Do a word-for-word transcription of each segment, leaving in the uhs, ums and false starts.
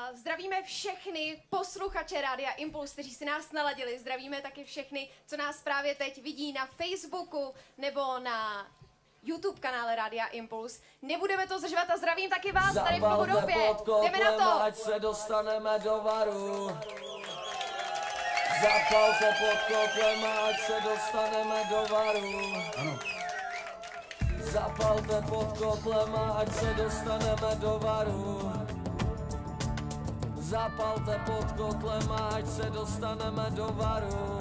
zdravíme všechny posluchače Rádia Impuls, kteří si nás naladili. Zdravíme taky všechny, co nás právě teď vidí na Facebooku nebo na YouTube kanále Rádia Impuls. Nebudeme to zdržovat a zdravím taky vás tady v Novodobě. Jdeme na to! Ať se dostaneme do varu. Zapalte pod kotlem, ať se dostaneme do varu. Ano. Zapalte pod kotlem, ať se dostaneme do varu. Zapalte pod kotlem, ať se dostaneme do varu.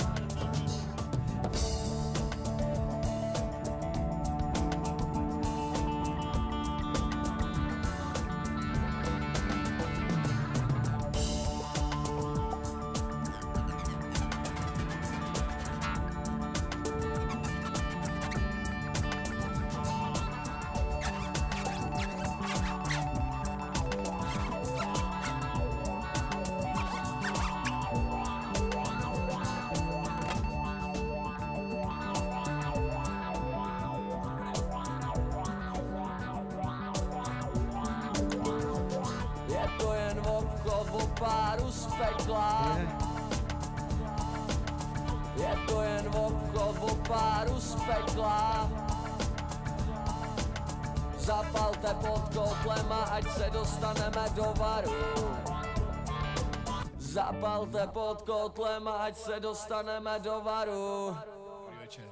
Páru z pekla. Je to jen obchod o páru z pekla. Zapalte pod kotlem, ať se dostaneme do varu. Zapalte pod kotlem, ať se dostaneme do varu. Dobrý večer.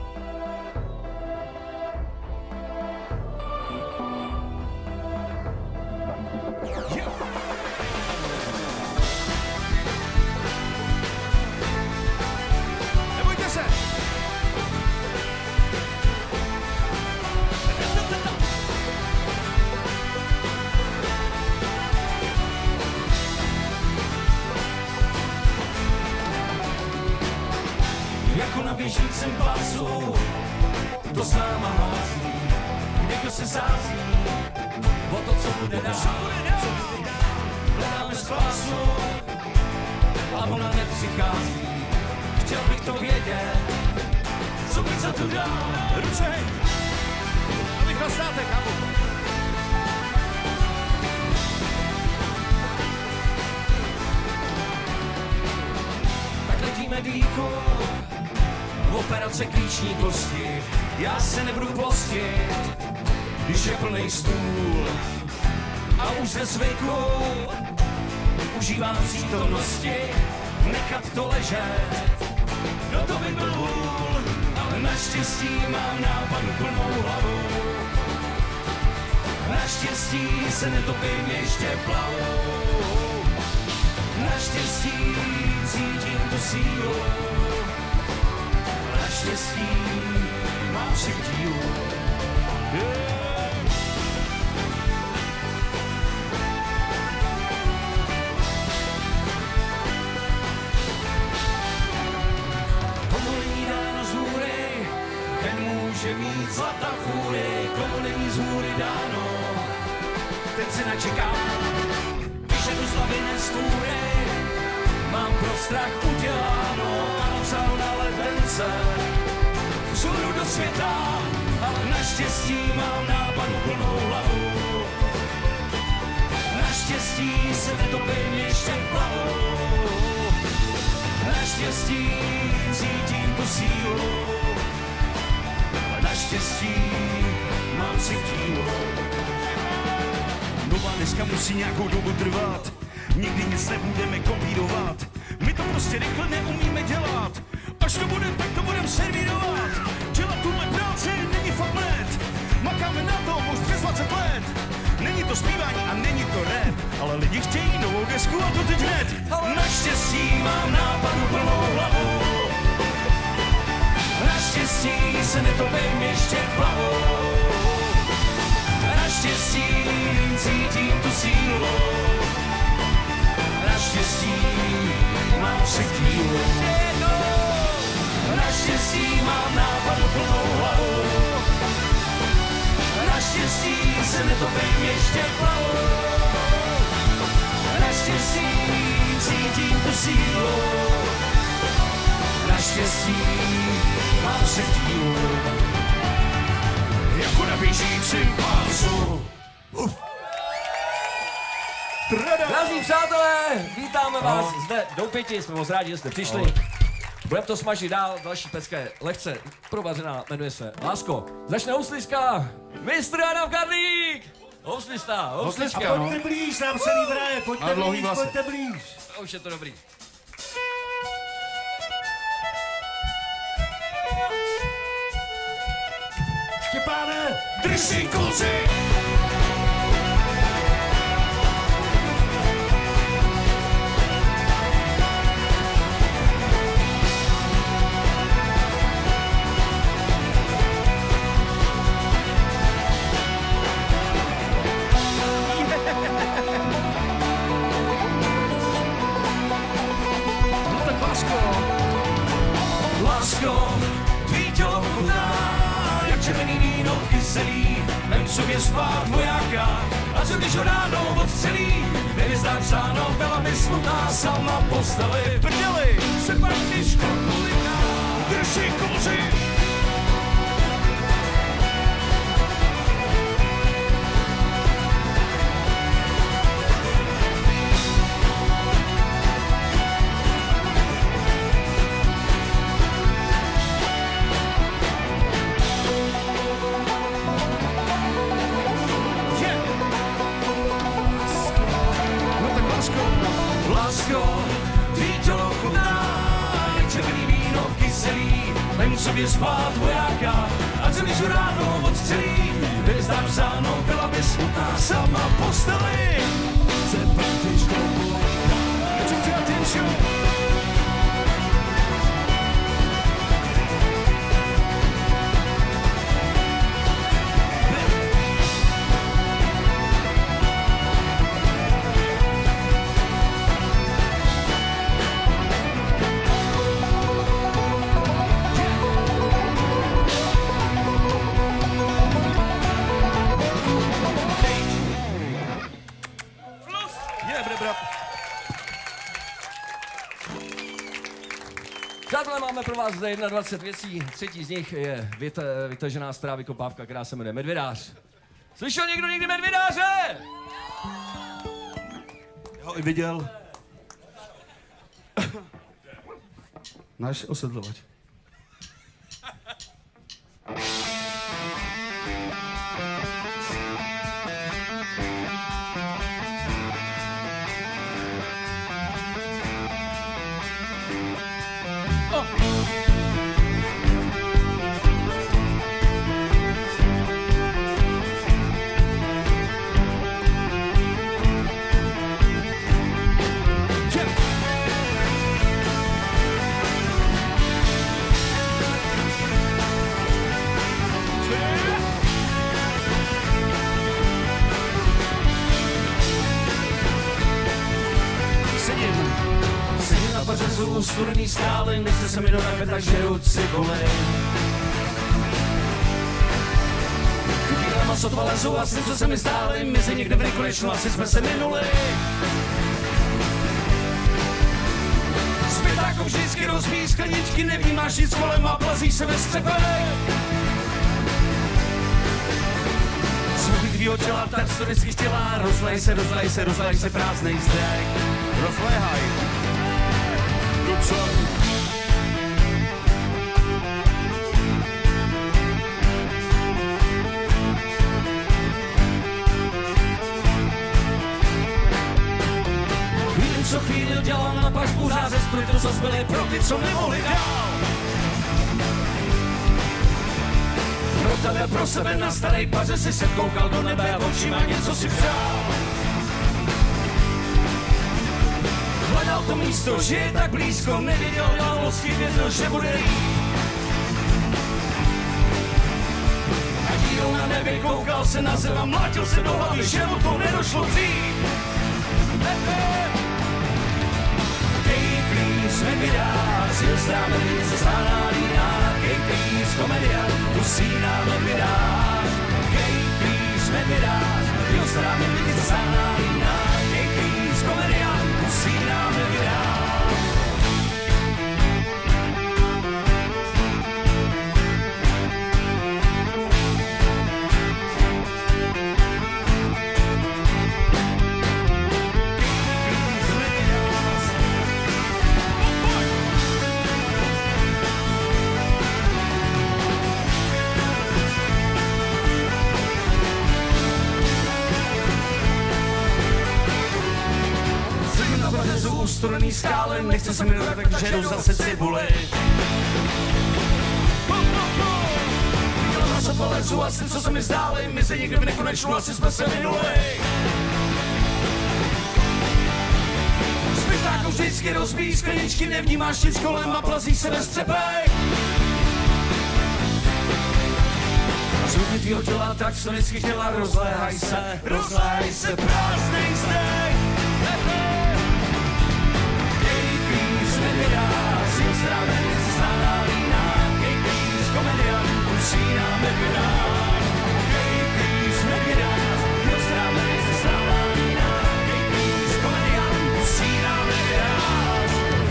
Jako na běžícím pásu, to s náma hlásí, někdo se sází o to, co bude dál, co bude dál. Hledáme spásu a ona nepřichází, chtěl bych to vědět, co bych za to dál. Ruce, hej! A vy chlastáte, kámo. Tak letíme dýku, operace klíční kosti, já se nebudu postit, když je plnej stůl. A už ze zvyku užívám přítomnosti, nechat to ležet, no to by byl hůl, ale naštěstí mám nápadu plnou hlavu. Naštěstí se netopím ještě plavou, naštěstí cítím tu sílu. Naštěstí mám si dílu. Yeah. Komu není dáno z hůry, ten může mít zlata fůry. Komu není z hůry dáno, ten se načeká. Vyženu z laviny stůry, mám pro strach uděláno a napsal na ledence vzhůru do světa, ale naštěstí mám nápadu plnou hlavu. Naštěstí se netopím ještě plavou, naštěstí cítím tu sílu, ale naštěstí mám si dílu. Doba dneska musí nějakou dobu trvat, nikdy nic nebudeme kopírovat. My to prostě rychle neumíme dělat, až to bude, tak to budem servírovat. Dělat tuhle práci není fakt let, makáme na to už přes dvacet let. Není to zpívání a není to rap, ale lidi chtějí novou desku a to teď hned. Naštěstí mám nápadu plnou hlavu, naštěstí se netopím ještě plavou, naštěstí cítím tu sílu, naštěstí mám si dílu. Naštěstí mám nápadu plnou hlavu, naštěstí se netopím ještě plavou, naštěstí cítím tu sílu, naštěstí mám si dílu. Jako na běžícím pásu. Uf. Drazí přátelé, vítáme vás no. zde do pěti, jsme moc rádi, že jste přišli. No. Budeme to smažit dál, další pecka je lehce provařená, jmenuje se Lásko. Začne housliska, mistr Adam Karlík. Houslista, houslička. A pojďte blíž, nám se líb hraje, pojďte blíž, pojďte blíž. A už je to dobrý. Štěpáne, drž si kluci! Lásko, tvý tělo chutná, jak červený víno kyselý, vem k sobě spát vojáka, a co když ho ráno odstřelí, nevězdám psáno, byla mi smutná, sama posteli, prdeli, se pak těžko kuliká, drž si kouři. Lásko, tvý tělo chutná, jak červený víno kyselý, vem k sobě spát vojáka, a co když ho ráno odstřelí, nevězdám psáno, byla by smutná, sama posteli, se pak těžko kuliká, co chtěla těžko. Přátelé, máme pro vás zde dvacet jedna věcí, třetí z nich je vyt, vytažená z trávy kopávka, která se jmenuje Medvědář. Slyšel někdo někdy Medvědáře? Já ho i viděl. Náš osedlovač. U studený skály, nechce se mi do nebe, tak žeru cibuli. Chutí maso dva lezu a s tím, co se mi zdáli, mizí někde v nekonečnu, asi jsme se minuli. Zpětáko vždycky rozbíjí skleničky, nevnímáš nic kolem a plazíš se ve střepe. Zvuky tvýho těla, tak to vždycky chtěla, rozlej se, rozlej se, rozlej se prázdnej zdech. Rozléhaj. Co? Chvíli co chvíli dělám na pažbu řáze z to, co zbyli pro ty, co nemohli dál. Pro tebe, pro sebe na starý paře si se koukal do nebe a očima něco si přál. Hledal to místo, že je tak blízko, neviděl dálnosti, věděl, že bude líp. A díl na nebi koukal se na zem a mlátil se do hlavy, že mu to nedošlo dřív. Kej plíz, medvědář, jel stráme více stáná líná, kej plíz, komedián, musí nám medvědář. Kej plíz, medvědář, jel stráme více stáná líná, kej plíz, komedián, musí nám medvědář. studený skály, nechce se mi do tak žeru zase cibuli. Viděla na sotva lezu a sny, co se mi zdály, my se někdy v nekonečnu, asi jsme se minuli. Spytáku vždycky rozbíjí skleničky, nevnímáš nic kolem a plazí se ve střepech. Zhudně tvýho těla, tak co vždycky chtěla, rozléhaj se, rozléhaj se, prázdnej zdech. Jej kvíz, nevydáš, jen strávený se stává líná. Jej kvíz, komediant, usínáme vydát. Jej kvíz, nevydáš, jen strávený se stává líná. Jej kvíz, komediant, usínáme vydát.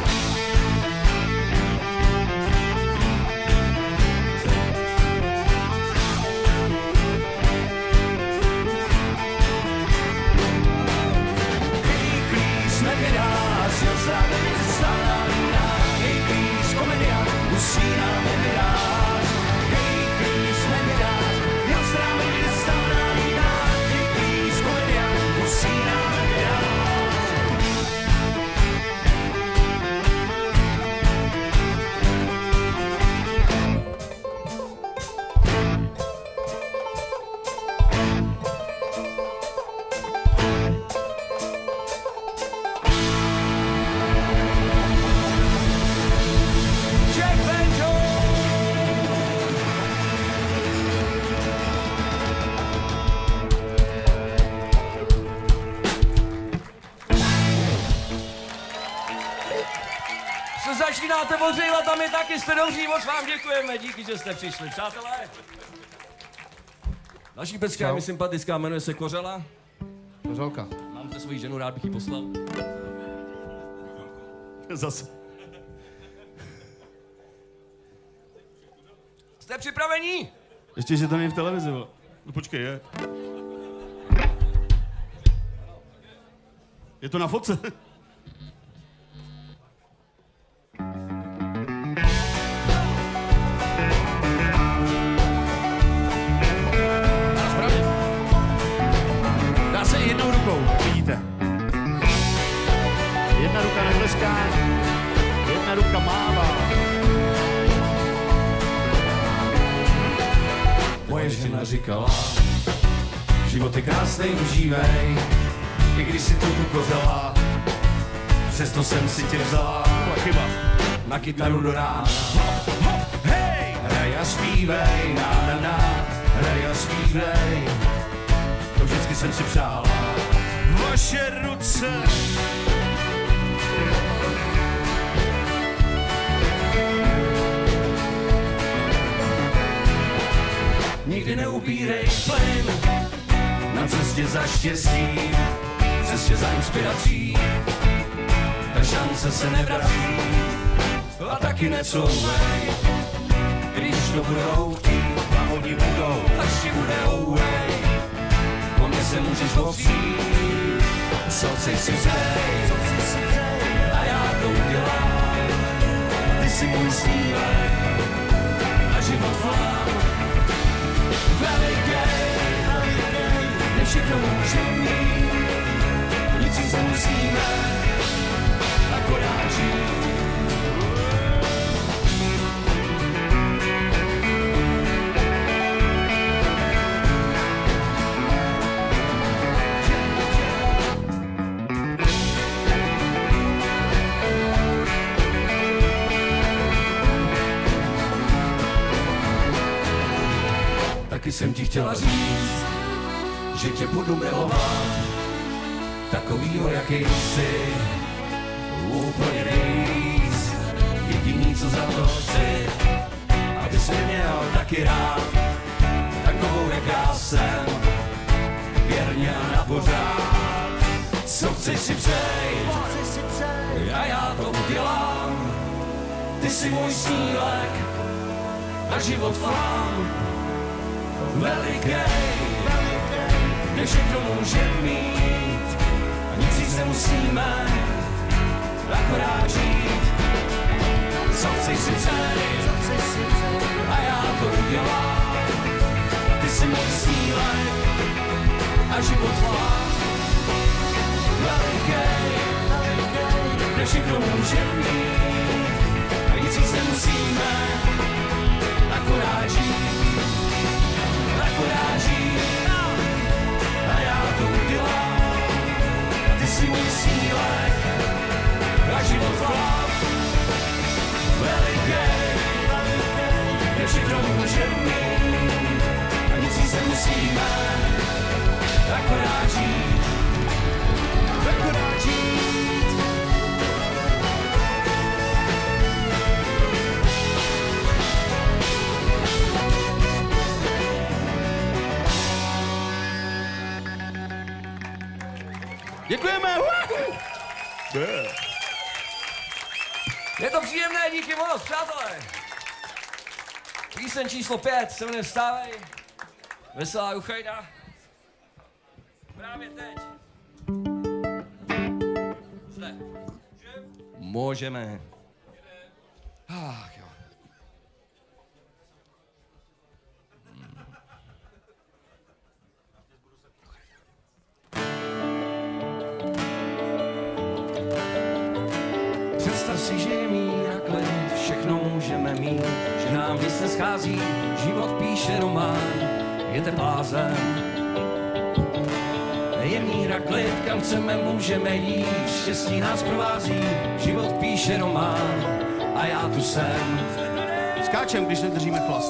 Začínáte ohřívat a my taky jste dobří, moc vám děkujeme, díky, že jste přišli, přátelé. Naší pecka je mi sympatická, jmenuje se Kořela. Kořelka. Mám zde svoji ženu, rád bych ji poslal. Zase. Jste připravení? Ještě, že to není v televizi, vole. No počkej, je. Je to na fotce. Jednou rukou, vidíte. Jedna ruka netleská, jedna ruka mává. Moje žena říkala, život je krásnej, užívej, i když si trochu kořela, přesto jsem si tě vzala. Chyba. Na kytaru do rána. Hej! Hraj a zpívej, na na na, hraj a zpívej. To vždycky jsem si přála. Vaše ruce. Nikdy neupírej plyn na cestě za štěstím, cestě za inspirací. Ta šance se nevrací a taky necouvej. Když to budou chtít, a oni budou, až ti bude ouvej. Po mně se můžeš opřít, co chceš si vzej, a já to udělám. Ty jsi můj snílek a život vám velikej, ne všechno může mít, nic si musíme akorát žít. Taky jsem ti chtěla říct, že tě budu milovat, takovýho, jaký jsi, úplně nejvíc. Jediný, co za to chci, abys mě měl taky rád, takovou, jak já jsem, věrně a na pořád. Co chceš si přejít, a já to udělám. Ty jsi můj snílek a život vám velikej, kde všechno může mít a nic říct nemusíme, akorát žít. Co chceš si přejít, a já to udělám. Ty jsi můj snílek a život vám velikej, kde může mít. A nic víc nemusíme, akorát žít, akorát žít. A já to udělám, ty jsi můj snílek a život chlap. Velikej, kde všechno může mít. A nic víc nemusíme, akorát žít, akorát žít. Děkujeme! Je to příjemné, díky moc, přátelé. Píseň číslo pět se jmenuje Vstávej. Veselá Juchajda. Právě teď. Zde. Můžeme. Ach jo. Představ si, že je mír a klid, všechno můžeme mít, že nám nic neschází, život píše román, je ten blázen. Je mír a klid, kam chceme, můžeme jít, štěstí nás provází, život píše román a já tu jsem. Skáčem, když nedržíme chlast.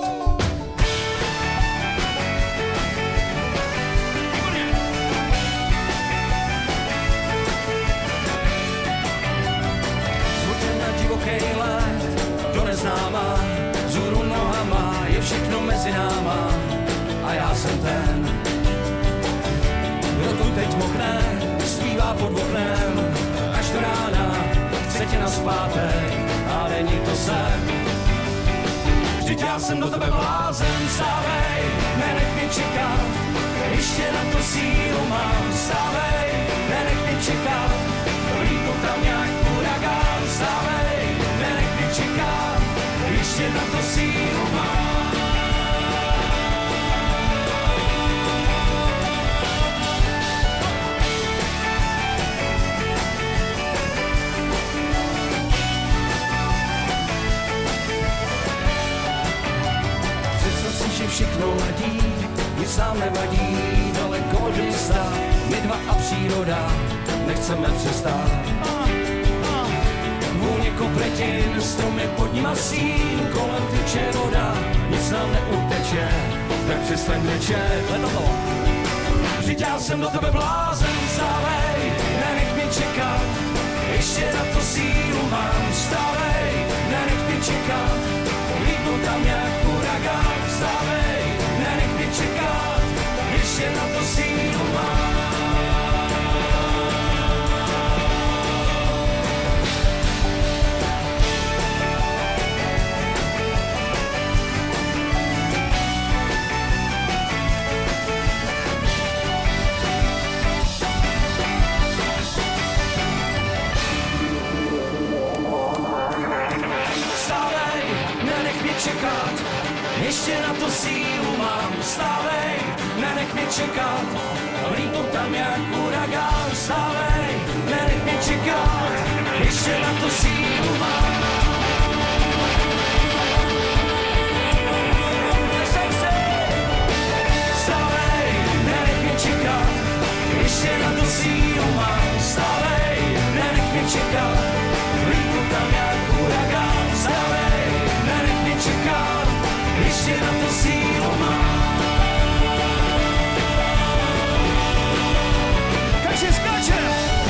Zvučen na divokej let, do neznáma, vzhůru nohama, je všechno mezi náma a já jsem ten, kdo tu teď mokne, zpívá pod oknem, až do rána, chce tě naspátek, a není to sen. Vždyť já jsem do tebe blázen, vstávej, nenech mě čekat, ještě na to sílu mám, vstávej, nenech mě čekat, lípu tam jak uragán, vstávej, nenech mě čekat, ještě na to sílu mám. Že všechno ladí, nic nám nevadí, daleko od města, my dva a příroda, nechceme přestát. Vůně kopřetin, stromy pod nima sín, kolem teče voda, nic nám neuteče, tak přestaň brečet, leto to. Vždyť já jsem do tebe blázen, vstávej, nenech mě čekat, ještě na to sílu mám, vstávej, nenech mě čekat, lípu tam jak uragán, vstávej, nenech mě čekat, ještě na to sílu mám. Čekat, ještě na to sílu mám, vstávej, nenech mě čekat, lípu tam jak uragán, vstávej, nenech mě čekat, ještě na to sílu mám. Vstávej, nenech mě čekat, ještě na to sílu mám, vstávej, nenech mě čekat, lípu tam jak uragán, vstávej, nenech mě čekat, ještě na to sílu mám. Takže skáčem!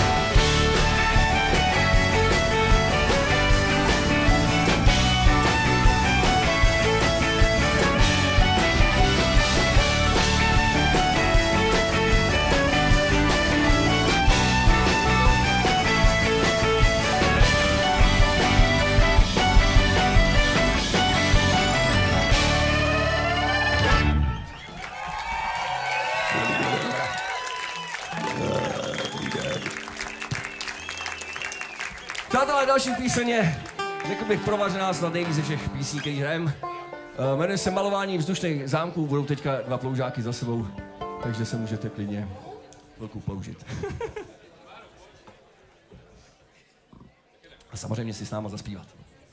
Přátelé, další píseň je, řekl bych, provařená snad nejvíc ze všech písní, který hrajem. Uh, jmenuje se Malování vzdušných zámků, budou teďka dva ploužáky za sebou, takže se můžete klidně chvilku ploužit. a samozřejmě si s náma zaspívat.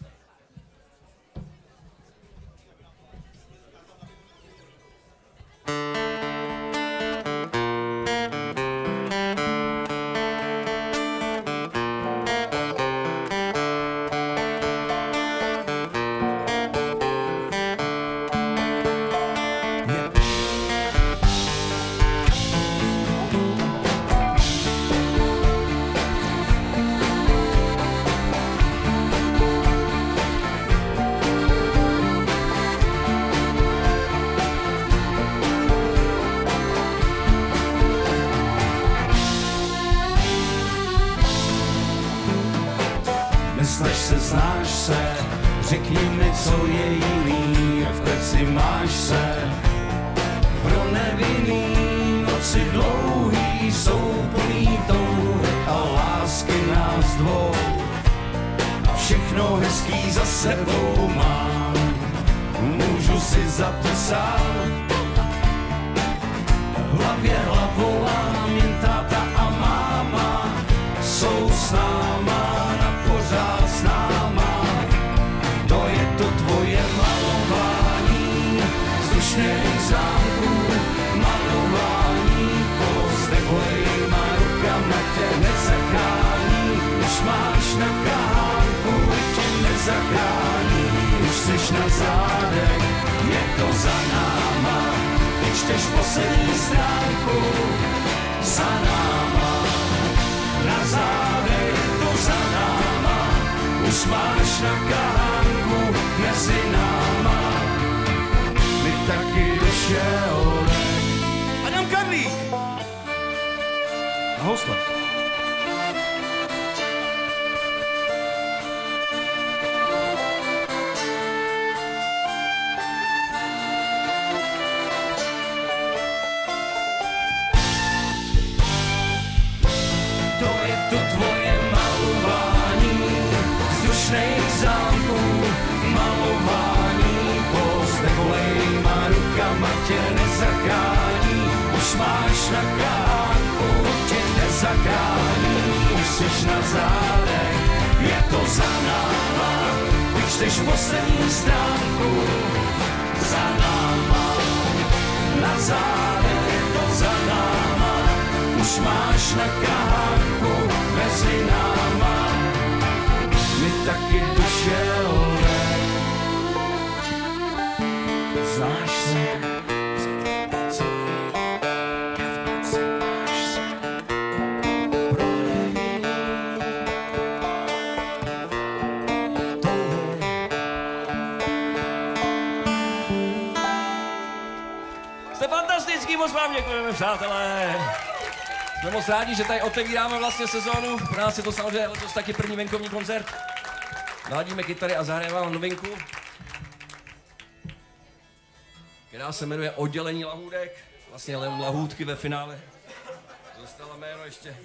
Nesnaž se, znáš se, řekni mi, co je jiný, v kleci máš se. Pro nevinný noci dlouhý jsou plný touhy a lásky nás dvou. A všechno hezký za sebou mám, můžu si zapsat. V hlavě hlavolám, jen táta a máma jsou s náma. Pořád s náma, to je to tvoje malování, vzdušných zámků, malování, s teplejma rukama tě nezachrání, už máš na kánku, tě nezachrání, už seš na zádech, je to za náma, když čteš poslední stránku, za náma, na zádech, to za náma. Už máš na kánku mezi náma, my taky došel. Adam Karlík! A housle. To je to tvoje malování, vzdušných zámků, malování, s teplejma rukama tě nezachrání, už máš na kánku, tě nezachrání, už seš na zádech, je to za náma, když čteš poslední stránku, za náma, na zádech, je to za náma, už máš na kánku mezi náma, my taky došelé. Znáš se, co je v kleci, máš se, pro nevinný touhy. Jste fantastický, moc vám děkujeme, přátelé. Jsme moc rádi, že tady otevíráme vlastně sezónu. Pro nás je to samozřejmě letos taky první venkovní koncert. Naladíme kytary a zahrajeme vám novinku, která se jmenuje Oddělení lahůdek. Vlastně jen lahůdky ve finále. Dostala jméno ještě.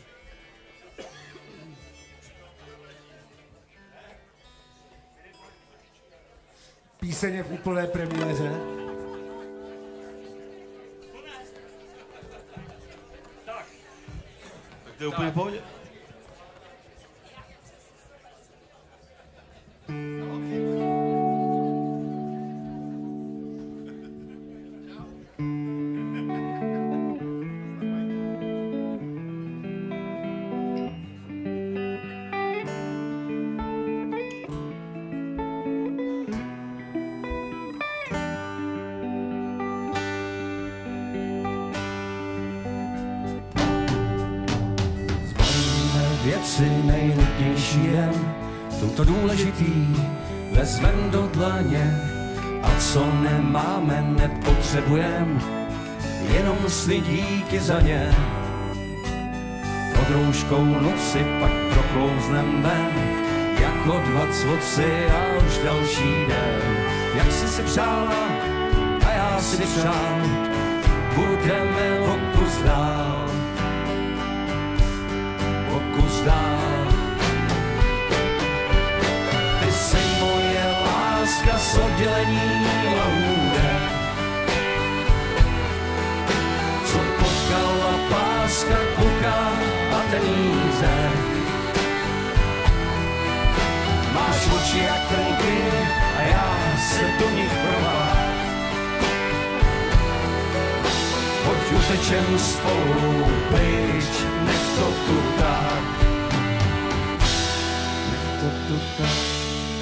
Píseň je v úplné premiéře. Tak to je úplně v pohodě. Věci nejnutnější jen, to důležitý vezmem do dlaně a co nemáme, nepotřebujem, jenom sny díky za ně. Pod rouškou noci pak proklouznem ven, jako dva cvoci a už další den. Jak jsi si přála a já si přál, budeme o kus dál, o kus dál. Ty jsi moje láska z oddělení lahůdek, co potkala páska, kluka a ten jízek. Máš oči jak trnky a já se do nich provám. Pojď utečem spolu pryč, nech to tu tak. Nech to tu tak.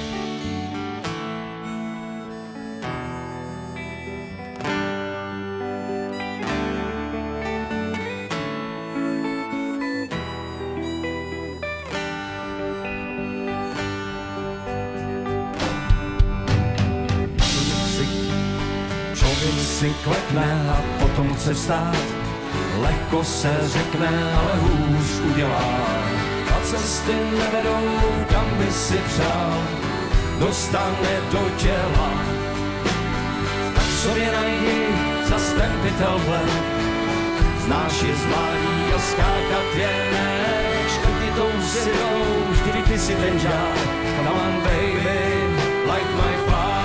Si klekne a potom chce vstát, lehko se řekne, ale hůř udělá. A cesty nevedou, kam by si přál, dostane do těla. Tak sobě najdi zas ten pytel vhled, znáš je z mládí a skákat je ne. Škrtni tou silou, vždy ty si ten žár. Come on baby, like my fire.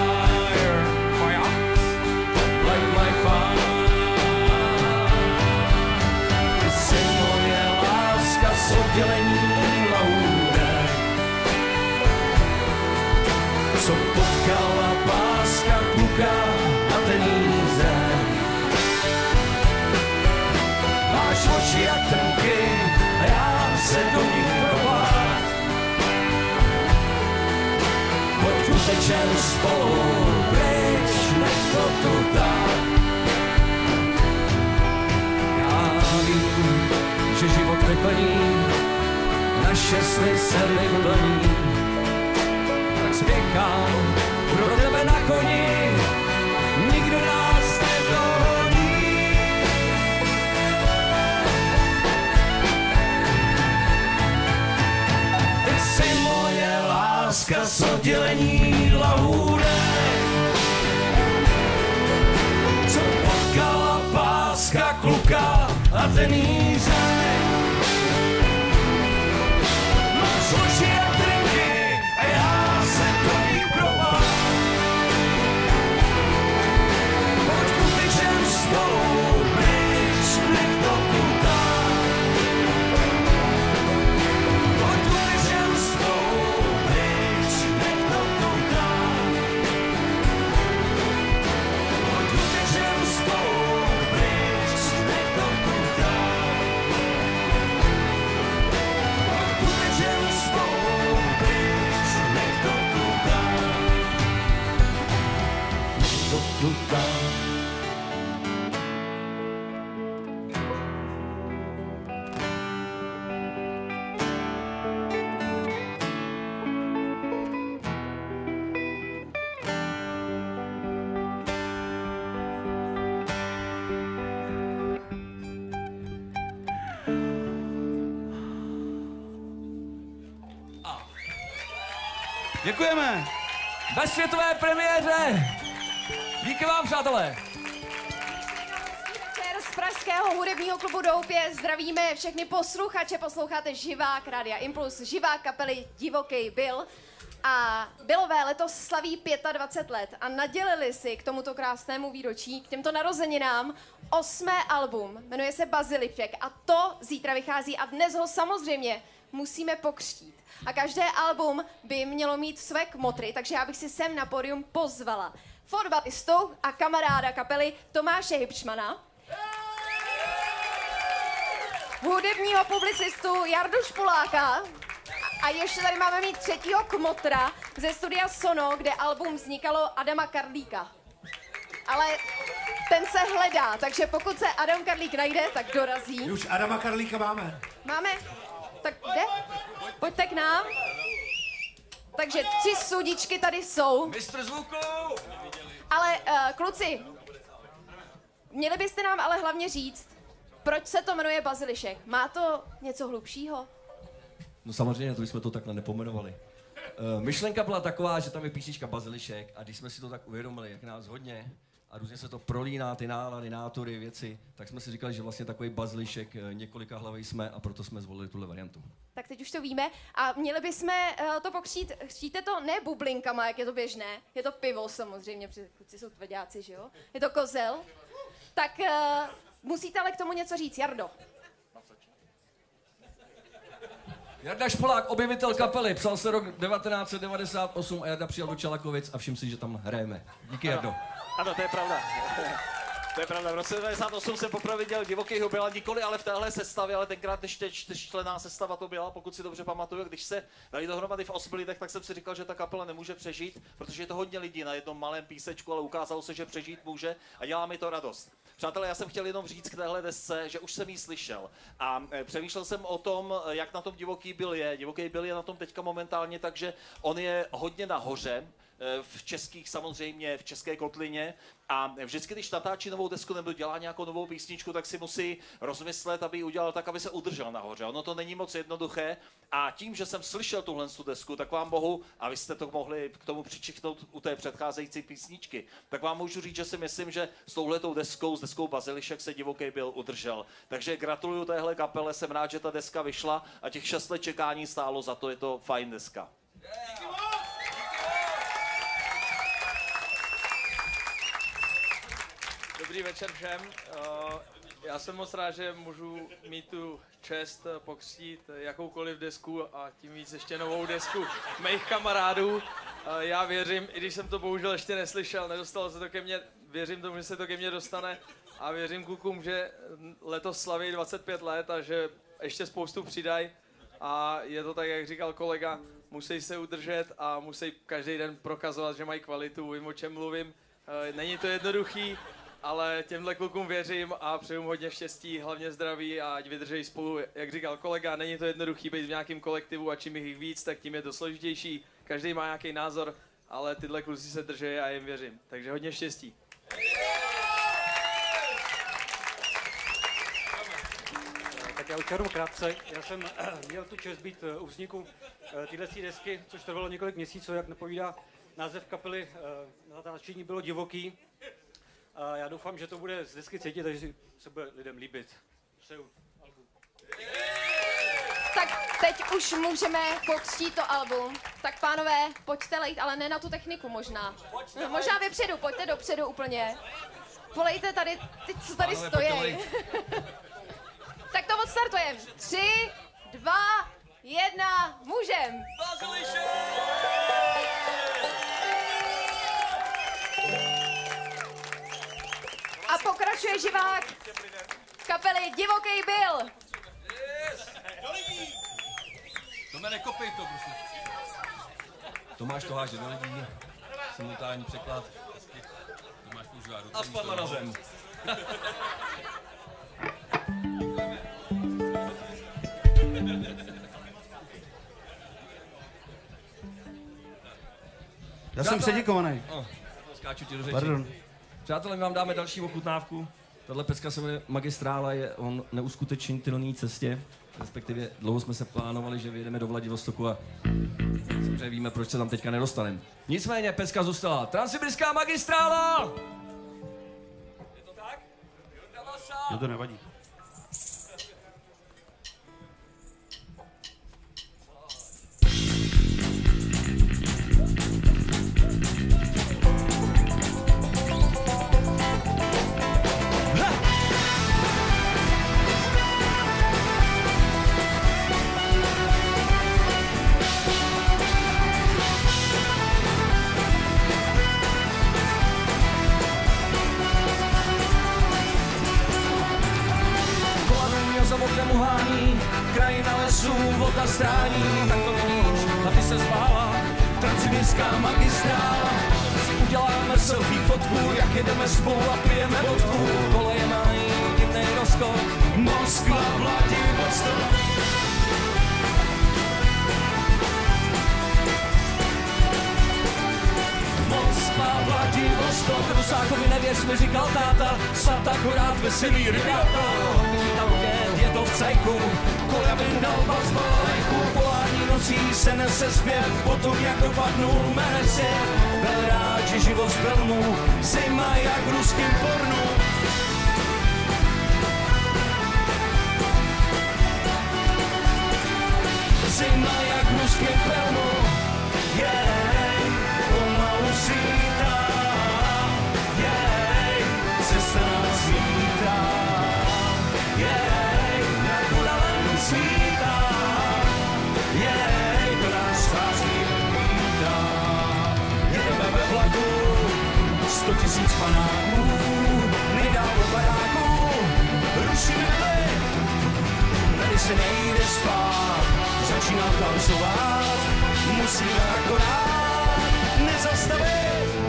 Oddělení laudek, co potkala páska kluka na teníze. Máš oči jak trnky a já se do nich provát. Pojď utečem spolu pryč, nech to tu tak. Já vím, že život vyplní, naše sny se vyplní, tak spěchám pro tebe na koni, nikdo nás nedohoní. Ty jsi moje láska z oddělení lahůdek, co potkala páska kluka a ten jířek. Oči jak trnky a já se do nich provám. Pojď utečem spolu pryč, nech to tu tak. Pojď utečem spolu pryč, nech to tu tak. Pojď utečem spolu pryč, nech to tu tak. Pojď utečem spolu pryč, nech to tu tak. Nech to tu tak. Děkujeme. Ve světové premiéře. Díky vám, přátelé. Z pražského hudebního klubu Doupě zdravíme všechny posluchače, posloucháte Živák Rádia Impuls, Živák kapely Divoký Bill. A Billové letos slaví dvacet pět let a nadělili si k tomuto krásnému výročí, k těmto narozeninám, osmé album, jmenuje se Bazilišek a to zítra vychází a dnes ho samozřejmě musíme pokřtít. A každé album by mělo mít své kmotry, takže já bych si sem na pódium pozvala fotbalistu a kamaráda kapely Tomáše Hybšmana, hudebního publicistu Jardu Špoláka a ještě tady máme mít třetího kmotra ze studia Sono, kde album vznikalo Adama Karlíka. Ale ten se hledá, takže pokud se Adam Karlík najde, tak dorazí. Už Adama Karlíka máme. Máme? Tak jde? Pojďte k nám. Takže tři sudičky tady jsou. Mistr zvuku! Ale uh, kluci, měli byste nám ale hlavně říct, proč se to jmenuje Bazilišek? Má to něco hlubšího? No samozřejmě, to bychom to takhle nepomenovali. Uh, myšlenka byla taková, že tam je písnička Bazilišek a když jsme si to tak uvědomili, jak nás hodně a různě se to prolíná, ty nálady, nátory, věci, tak jsme si říkali, že vlastně takový Bazilišek několika hlavy jsme a proto jsme zvolili tuhle variantu. Tak teď už to víme a měli bychom uh, to pokřít, křtíte to ne bublinkama, jak je to běžné, je to pivo samozřejmě, protože kluci jsou tvrďáci, že jo? Je to kozel. Tak uh, musíte ale k tomu něco říct, Jardo. Jarda Špolák, objevitel kapely, psal se rok devatenáct set devadesát osm a Jarda přijel do Čelakovic a všim si, že tam hrajeme. Díky, Jardo. Ano, ano, to je pravda. To je pravda, v roce devadesát osm jsem poprvé viděl Divokýho Billa, nikoli ale v téhle sestavě, ale tenkrát ještě čtyřčlenná sestava to byla, pokud si dobře pamatuju, když se dali dohromady v osmi lidech, tak jsem si říkal, že ta kapela nemůže přežít, protože je to hodně lidí na jednom malém písečku, ale ukázalo se, že přežít může a dělá mi to radost. Přátelé, já jsem chtěl jenom říct k téhle desce, že už jsem ji slyšel a přemýšlel jsem o tom, jak na tom Divoký Bill je. Divoký Bill je na tom teďka momentálně, takže on je hodně nahoře, v českých samozřejmě, v české kotlině a vždycky, když natáčí novou desku nebo dělá nějakou novou písničku, tak si musí rozmyslet, aby ji udělal tak, aby se udržel nahoře. Ono to není moc jednoduché a tím, že jsem slyšel tuhle desku, tak vám mohu, a vy jste to mohli k tomu přičichnout u té předcházející písničky, tak vám můžu říct, že si myslím, že s touhletou deskou, s deskou Bazilišek se Divoký Bill udržel. Takže gratuluju téhle kapele, jsem rád, že ta deska vyšla a těch šest let čekání stálo za to, je to fajn deska. Dobrý večer všem. Já jsem moc rád, že můžu mít tu čest pokřtít jakoukoliv desku a tím víc ještě novou desku mých kamarádů. Já věřím, i když jsem to bohužel ještě neslyšel, nedostalo se to ke mně, věřím tomu, že se to ke mně dostane a věřím klukům, že letos slaví dvacet pět let a že ještě spoustu přidají a je to tak, jak říkal kolega, musí se udržet a musí každý den prokazovat, že mají kvalitu, vím, o čem mluvím. Není to jednoduchý, ale těmhle klukům věřím a přeju hodně štěstí, hlavně zdraví a ať vydržejí spolu. Jak říkal kolega, není to jednoduchý být v nějakém kolektivu a čím jich víc, tak tím je to složitější. Každý má nějaký názor, ale tyhle kluci se drží a jim věřím. Takže hodně štěstí. Tak já už jenom krátce. Já jsem měl tu čest být u vzniku téhle desky, což trvalo několik měsíců, jak napovídá název kapely. Natáčení bylo Divoký. A já doufám, že to bude z desky cítit, takže se bude lidem líbit. Přeju album. Tak teď už můžeme pokřtít to album. Tak pánové, pojďte lejt, ale ne na tu techniku možná. No, možná vypředu, pojďte dopředu úplně. Polejte tady ty, co tady stojí. Tak to odstartujeme. Tři, dva, jedna, můžem. A pokračuje živák kapely Divoký Bill. Tome, nekopej to, prosím. Tomáš to háže do lidí. Simultánní překlad. Tomáš používá ruce. A spadla na zem. Já jsem předikovaný. Oh, skáču ti do řeči. Pardon. Přátelé, my vám dáme další ochutnávku. Tahle pecka se jmenuje Magistrála, je o neuskutečnitelné cestě. Respektive dlouho jsme se plánovali, že vyjedeme do Vladivostoku a samozřejmě víme, proč se tam teďka nedostaneme. Nicméně pecka zůstala. Transsibirská magistrála! Je to tak? Jo, to nevadí. Krajina lesů, voda strání, tak to vidíš a ty se zbála. Transsibirská magistrála, si uděláme selfie fotku, jak jedeme spolu a pijeme vodku. Koleje mají divnej rozkol, Moskva, Vladivostok. Moskva, Vladivostok, Rusákovi nevěř, mi říkal táta, snad akorát veselý rybiata. Tam je to v cajku, koля vyndal bas balajku, polání nocí se nese zpěv, potom jak dopadnul mezi. Byl rád, že život zbyl mu, zima jak v ruským pornu. Zima jak v ruským pornu, jej, pomalu svítá, jej, cesta nás svítá, jej, jak Uralem svítá, panáků, nejdál od baráků, rušíme lid, tady se nejde spát, začíná tancovat, musíme akorát nezastavit.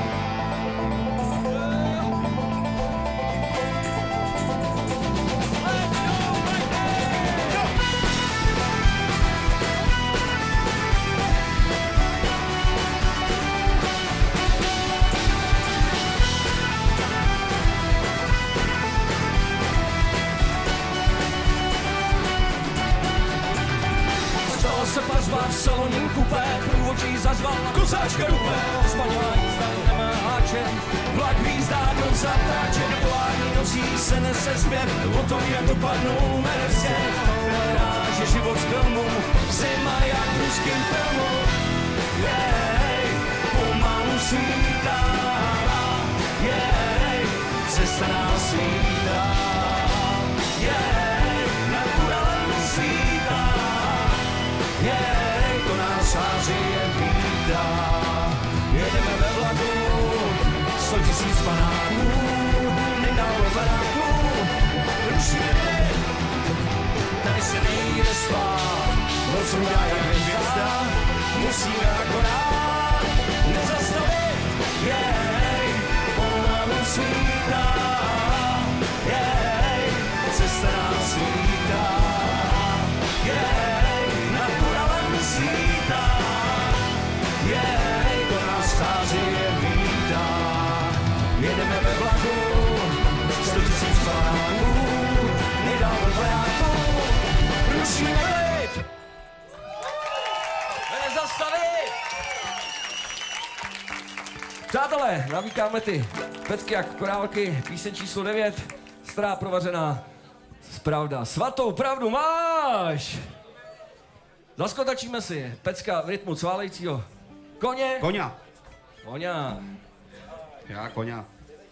Se pazba v saloním kupé, průvodčí zazval kozáčka rupé. Spadla jízda nemá háče, vlak hvízdá do zatáče. Do polární nocí se nese zpěv, o tom jak dopadnou merevské. Hledá, že život z filmu, zima jak v ruským filmu. Jej, pomalu svítá, jej, cesta nás svítá. Jej, nad Uralem svítá. Jej, to nás háří jen vítá. Jedeme ve vlaku, sto tisíc panáků, nejdál od baráků, rušíme lid, tady se nejde spát, noc rudá jak hvězda, musíme akorát nezastavit. Jej, pomalu svítá, jej, cesta nás svítá. Jej, svítá, jej, to nás stáří jen vítá. Jedeme ve vlaku, sto tisíc panáků, nejdál od baráků, rušíme lid, nezastavit. Přátelé, navíkáme ty pecky jak korálky, píseň číslo devět, stará provařená, pravda, svatou pravdu máš. Zaskotačíme si pecka v rytmu cválejícího koně. Koňa. Koňa. Já koňa.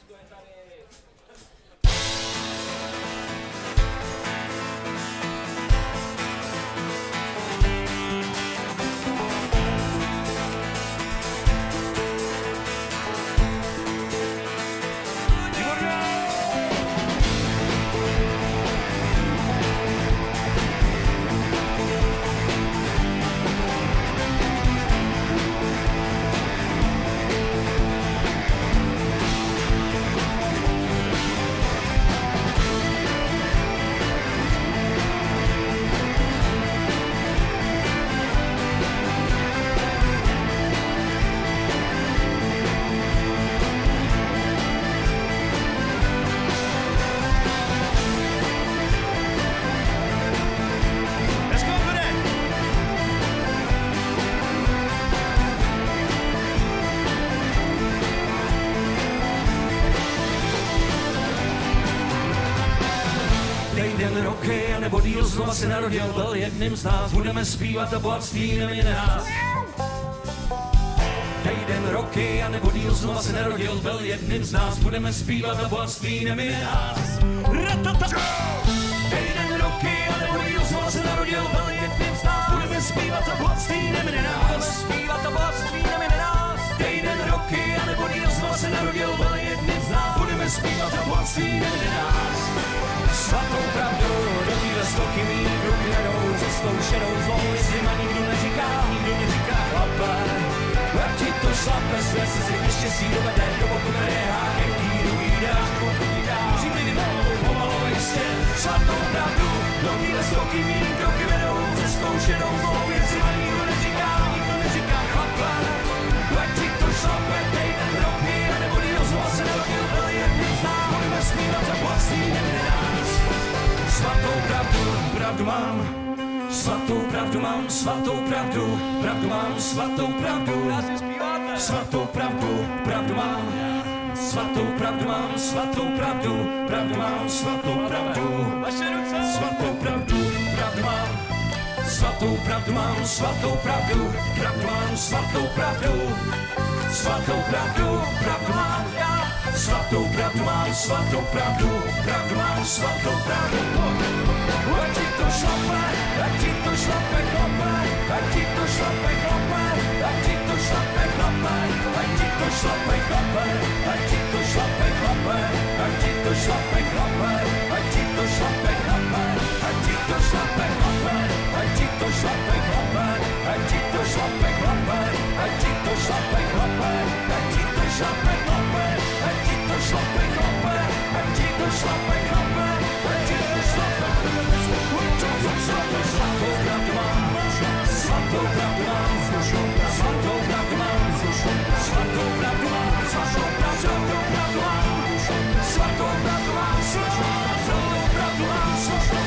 roky, nebo díl znova se narodil, byl jedním z nás, budeme zpívat a bohatství nemine nás. Týden roky, a nebo díl znova se narodil, byl jedním z nás, budeme zpívat a bohatství nemine nás. Týden roky, a nebo díl znova se narodil, byl jedním z nás, budeme zpívat a bohatství nemine nás. Zpívat a bohatství nemine nás. Týden roky, a nebo díl znova se narodil, byl jedním z nás, budeme zpívat a bohatství nemine nás. Svatou pravdu, do týhle stoky mít ruky jedou, cestou šedou zlou, jestli ma nikdo neříká, nikdo neříká chlape. Jak ti to šlape, svět se si neštěstí dovede, do boku vede hákem kýru jídá, přijmi dimou, pomalou jistě, svatou pravdu, do týhle stoky mít ruky vedou, cestou šedou zlou, jestli ma nikdo neříká, nikdo neříká chlape. Jak ti to šlape, týden roky, a nebo díl znova se narodil, byl jedním z nás, budeme zpívat a bohatství nemine nás. Svatou pravdu, pravdu mám, svatou pravdu mám, svatou pravdu, pravdu mám, svatou pravdu. Svatou pravdu, pravdu mám, svatou pravdu mám, svatou pravdu, pravdu mám, svatou pravdu. Svatou pravdu, pravdu mám, svatou pravdu mám, svatou pravdu, pravdu mám, svatou pravdu. Svatou pravdu, pravdu mám, svatou pravdu mám, svatou pravdu, pravdu mám, svatou pravdu. Ať ti to šlape, ať ti to šlape chlape, ať ti to šlape chlape, ať ti to šlape chlape, ať ti to šlape chlape, ať ti to šlape chlape. šlape chlape, ať ti to šlape chlape, ať ti to šlape chlape, ať ti to šlape chlape. Svatou pravdu mám, svatou pravdu mám, svatou pravdu mám, svatou pravdu mám, svatou pravdu mám, svatou pravdu mám, svatou pravdu mám, svatou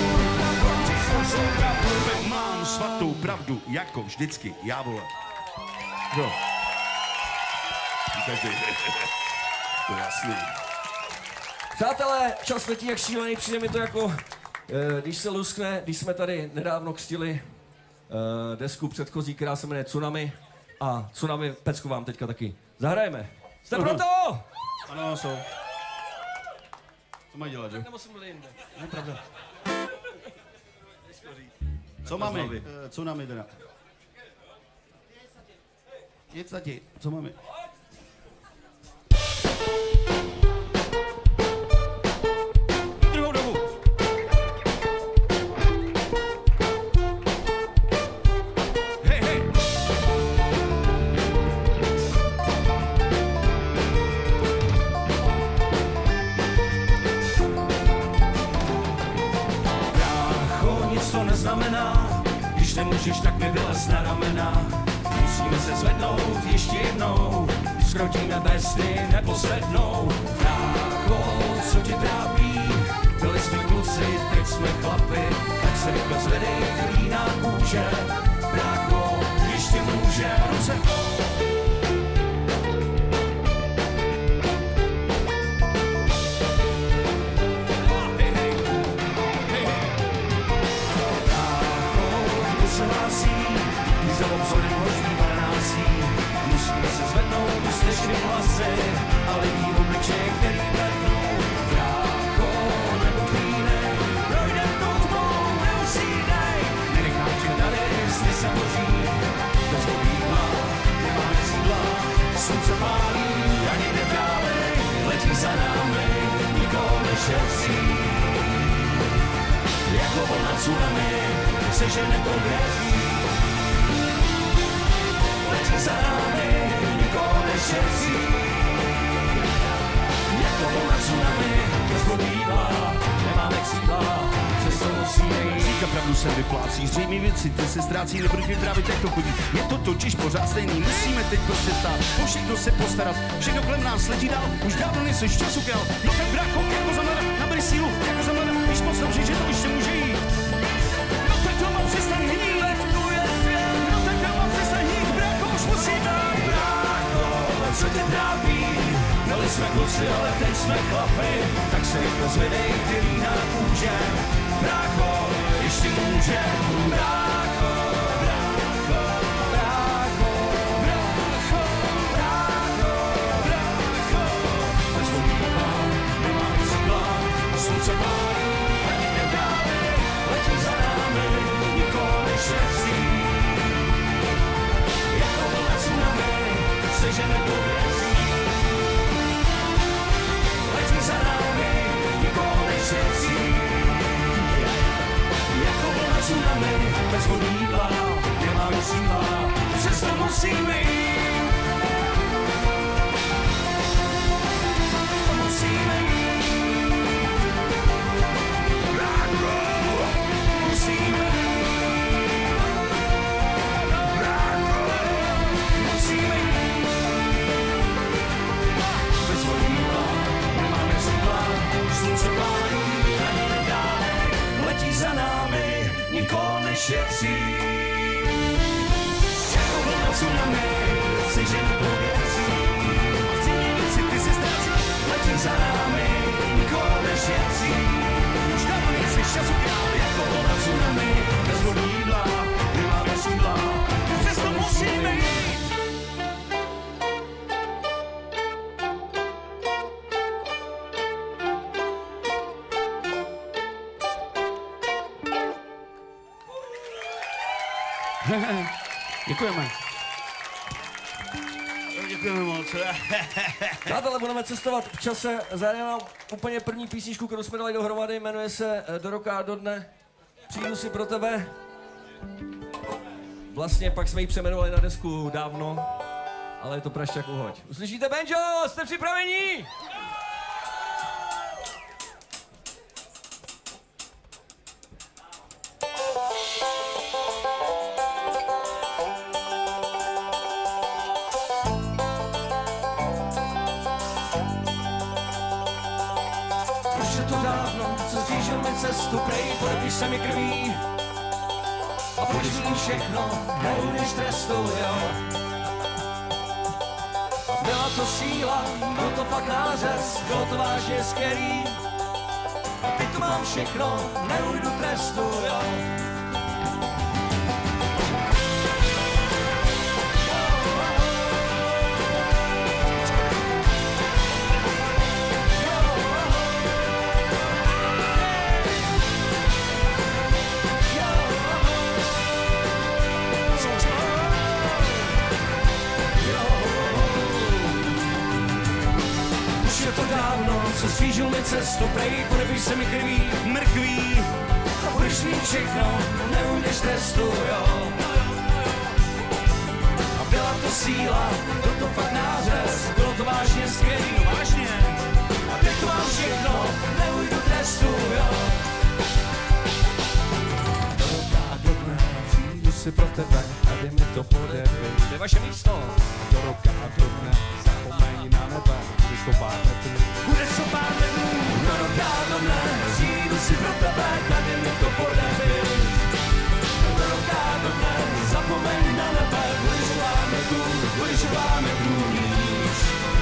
pravdu mám. Mám svatou pravdu, jako vždycky, já vole. Jo. Takže, to je jasný. Přátelé, čas letí jak šílený, přijde mi to jako, eh, když se luskne, když jsme tady nedávno křtili eh, desku předchozí, která se jmenuje Tsunami. A Tsunami pecku vám teďka taky zahrajeme. Jste Uhum. proto? Ano, jsou. Co mají dělat, že? Nebo jsem byl jinde. Ne, pravda. Co máme? Uh, Tsunami teda. Nic za ti. Co máme? Druhou dobu. Hej, hej. Brácho, nic to neznamená, když nemůžeš, tak mi vylez na ramena. Musíme se zvednout ještě jednou, zkrotíme besty neposlednou. Brácho, co tě trápí, byli jsme kluci, teď jsme chlapi, tak se rychle zvedej, ty líná kůže. Brácho, ještě může, ruce. Za obzorem možný dvanáctí musíme se zvednout, uslyšet hlasy a lidí v obličeji, který vednou. Brácho, nebo klínej, projdem tou tmou, neusínej, nenechám tě tady, sny se hoří, bez vodídla, nemáme sídla, slunce pálí, ani nedále, letí za námi, nikoho nešetří. Jako vlna tsunami, se žene to věří. Letí za námi, nikoho nešetří. Jako vlna tsunami, bez vodídla, nemáme křídla, přesto musíme jít. Říká pravdu se vyplácí, zřejmě věci, ty se ztrácí, nebudu tě trávit, jak to chodí. Je to totiž pořád stejný, musíme teď prostě stát, po všechno se postarat, všechno kolem nás letí dál, už dávno nejseš času král. No tak brácho, jako za mlada, naberi sílu, jako za mlada, víš moc dobře, že to ještě může jít. No tak doma přestaň hnít, tu je svět, no tak doma přestaň hnít, brácho, už musí dát. Brácho, co tě trápí, byli jsme kluci, ale teď jsme chlapi, tak se rychle zvedej, ty líná kůže. Brácho, ještě může, brácho, brácho, brácho, brácho, brácho, brácho. Bez vodídla, nemáme sídla, slunce pálí, ani nedáme, letí za námi, nikoho nešetří. Jako vlna tsunami, sežene to věří. Letí za námi, nikoho nešetří. Jako vlna tsunami, bez vodídla, nemáme sídla, přesto musíme jít. Musíme jít. Brácho, musíme jít. Brácho, musíme jít. Bez vodídla, nemáme sídla, slunce pálí, ani nedále, letí za námi, nikoho nešetří. Jako vlna tsunami, si žene to věcí. Zřejmě věci, ty se ztrácí, letí za námi, nikoho nešetří. Už dávno nejsi času král, jako vlna tsunami, bez vodídla, nemáme sídla, přesto musíme jít. Děkujeme. Děkujeme moc. Přátelé, budeme cestovat v čase. Zahrajeme úplně první písničku, kterou jsme dali dohromady, jmenuje se Do roka a do dne. Přijdu si pro tebe. Vlastně pak jsme ji přejmenovali na desku dávno. ale je to prašťák uhoď. Uslyšíte banjo, jste připraveni? Už je to dávno, co ztížil mi cestu, prej, polepíš se mi krví. A budeš mít všechno, neujdeš trestu, jo. A byla to síla, byl to fakt nářez, bylo to vážně skvělý. A teď tu mám všechno, neujdu trestu, jo. Co svížil mi cestu, prej, podepíš se mi krví, mrkví. A budeš mít všechno, neujdeš trestu, jo. A byla to síla, byl to fakt nářez, bylo to vážně skvělý, no vážně. A teď to mám všechno, neujdu trestu, jo. Dobrá, dobrá, přijdu si pro tebe, tady mi to podepíš. To je vaše místo. Do roka a do dne, zapomeň na nebe, když to pár metrů. Bude co pár metrů, do roka a do dne, přijdu si pro tebe, tady mi to podepíš. Do roka a do dne, zapomeň na nebe, budeš o pár metrů, budeš o pár metrů níž.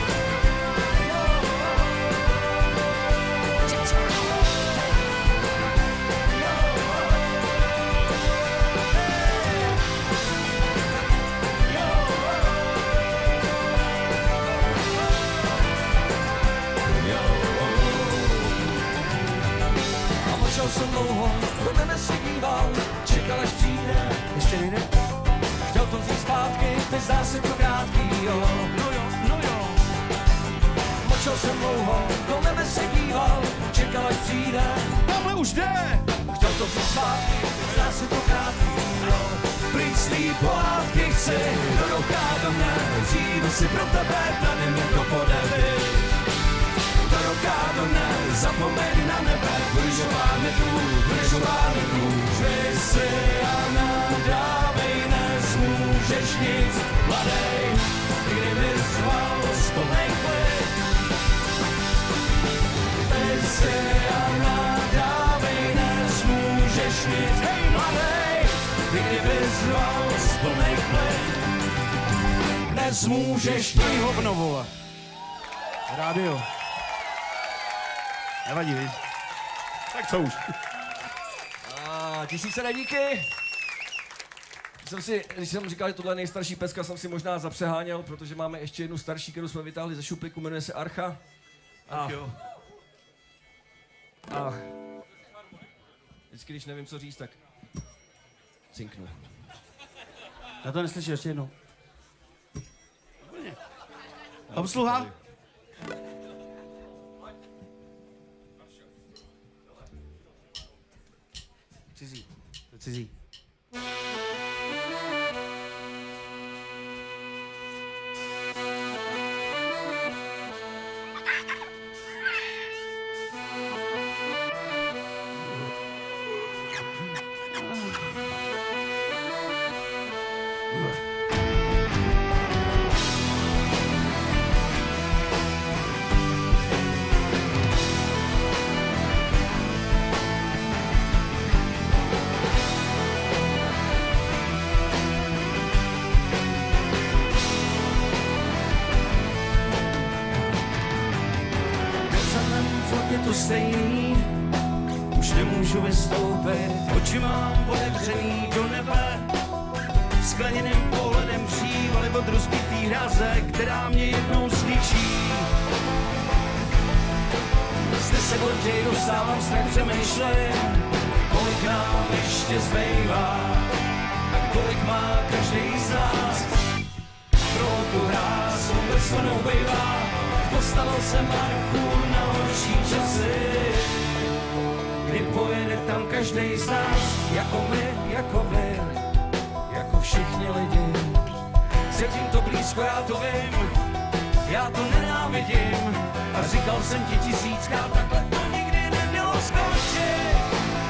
Mlčel jsem dlouho, do tebe si díval, čekal až přijde, ještě nejde. Chtěl to vzít zpátky, teď zdá se to krátký, jo. No jo, no jo. Mlčel jsem dlouho, do nebe se díval, čekal až přijde. Tamhle už jde! Chtěl to vzít zpátky, teď zdá se to krátký, jo. Pryč z tý pohádky chci, do roka do mne, přijdu si pro tebe, tady mi to podepíš. Do roka do mne, zapomeň na nebe, budeš o pár metrů, budeš o pár metrů. Žvi si a nadávej, nezmůžeš nic, mladej, i kdybys řval, vzpomnej klid. Žvi si a nadávej, nezmůžeš nic, hej mladej, i kdybys řval, vzpomnej klid. Nezmůžeš nic. Tady hovno, vole. Rádio. Nevadí, víš? Tak co už? A tisíce díky. Jsem si, když jsem říkal, že tohle je nejstarší pecka, jsem si možná zapřeháněl, protože máme ještě jednu starší, kterou jsme vytáhli ze šuplíku, jmenuje se Archa. A, a vždycky, když nevím, co říct, tak cinknu. Já to neslyším ještě jednou. Obsluha? Cizí. To je cizí. To stejný, už nemůžu vystoupit, oči mám otevřený do nebe, skleněným pohledem přívali od rozbitý hraze, která mě jednou zničí. Zde se od těj dostávám, strach přemýšlím, kolik nám ještě zbývá a kolik má každý z nás. Pro tu hráz vůbec to neubejvá, postavil jsem marku na horší časy, kdy pojede tam každej z nás, jako my, jako vy, jako všichni lidi. cítím to blízko, já to vím, já to nenávidím. A říkal jsem ti tisíckrát, takhle to nikdy nemělo skončit.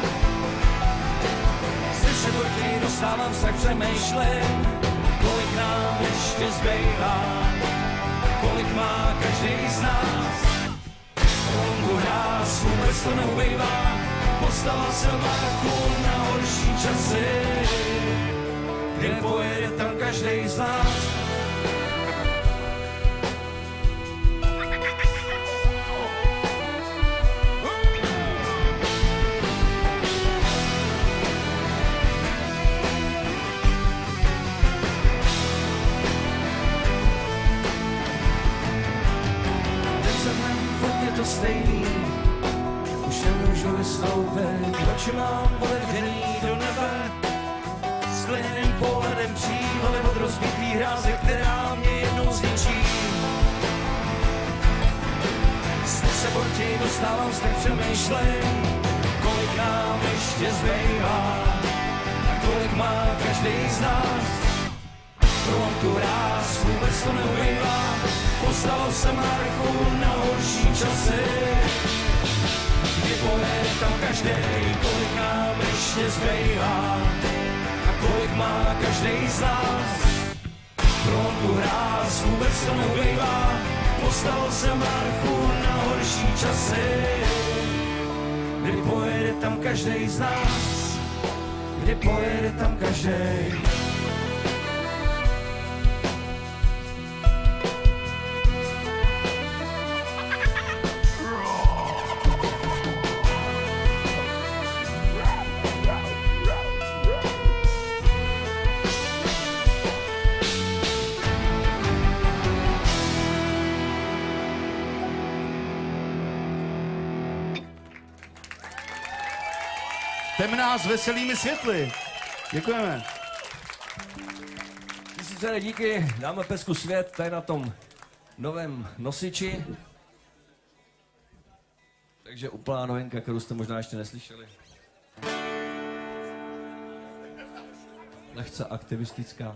Zde se do tý dostávám, tak přemýšlím, kolik nám ještě zbývá, kolik má každý z nás. Longu nás vůbec to neubejvá, postavil jsem marku na horší časy, kde pojede tam každý z nás. To stejný, už nemůžu vystoupit, oči mám otevřený do nebe, skleněným pohledem přívali od rozbitý hráze, která mě jednou zničí. Sny se bortěj dostávám, tak přemýšlím, kolik nám ještě zbývá a kolik má každý z nás. Prolom tu hráz, vůbec to neubývá, postavil jsem marku na horší časy, kdy pojede tam každý, kolik nám ještě zbývá a kolik má každý z nás. Prolom tu hráz, vůbec to neubývá, postavil jsem marku na horší časy, kdy pojede tam každý z nás, kdy pojede tam každý. Temná s veselými světly. Děkujeme. Tisíce díky, dáme pecku Svět tady na tom novém nosiči. Takže úplná novinka, kterou jste možná ještě neslyšeli. Lehce aktivistická.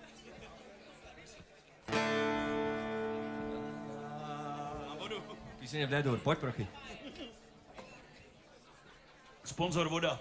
Píseň v D-dur, pojď prochy. Sponzor voda.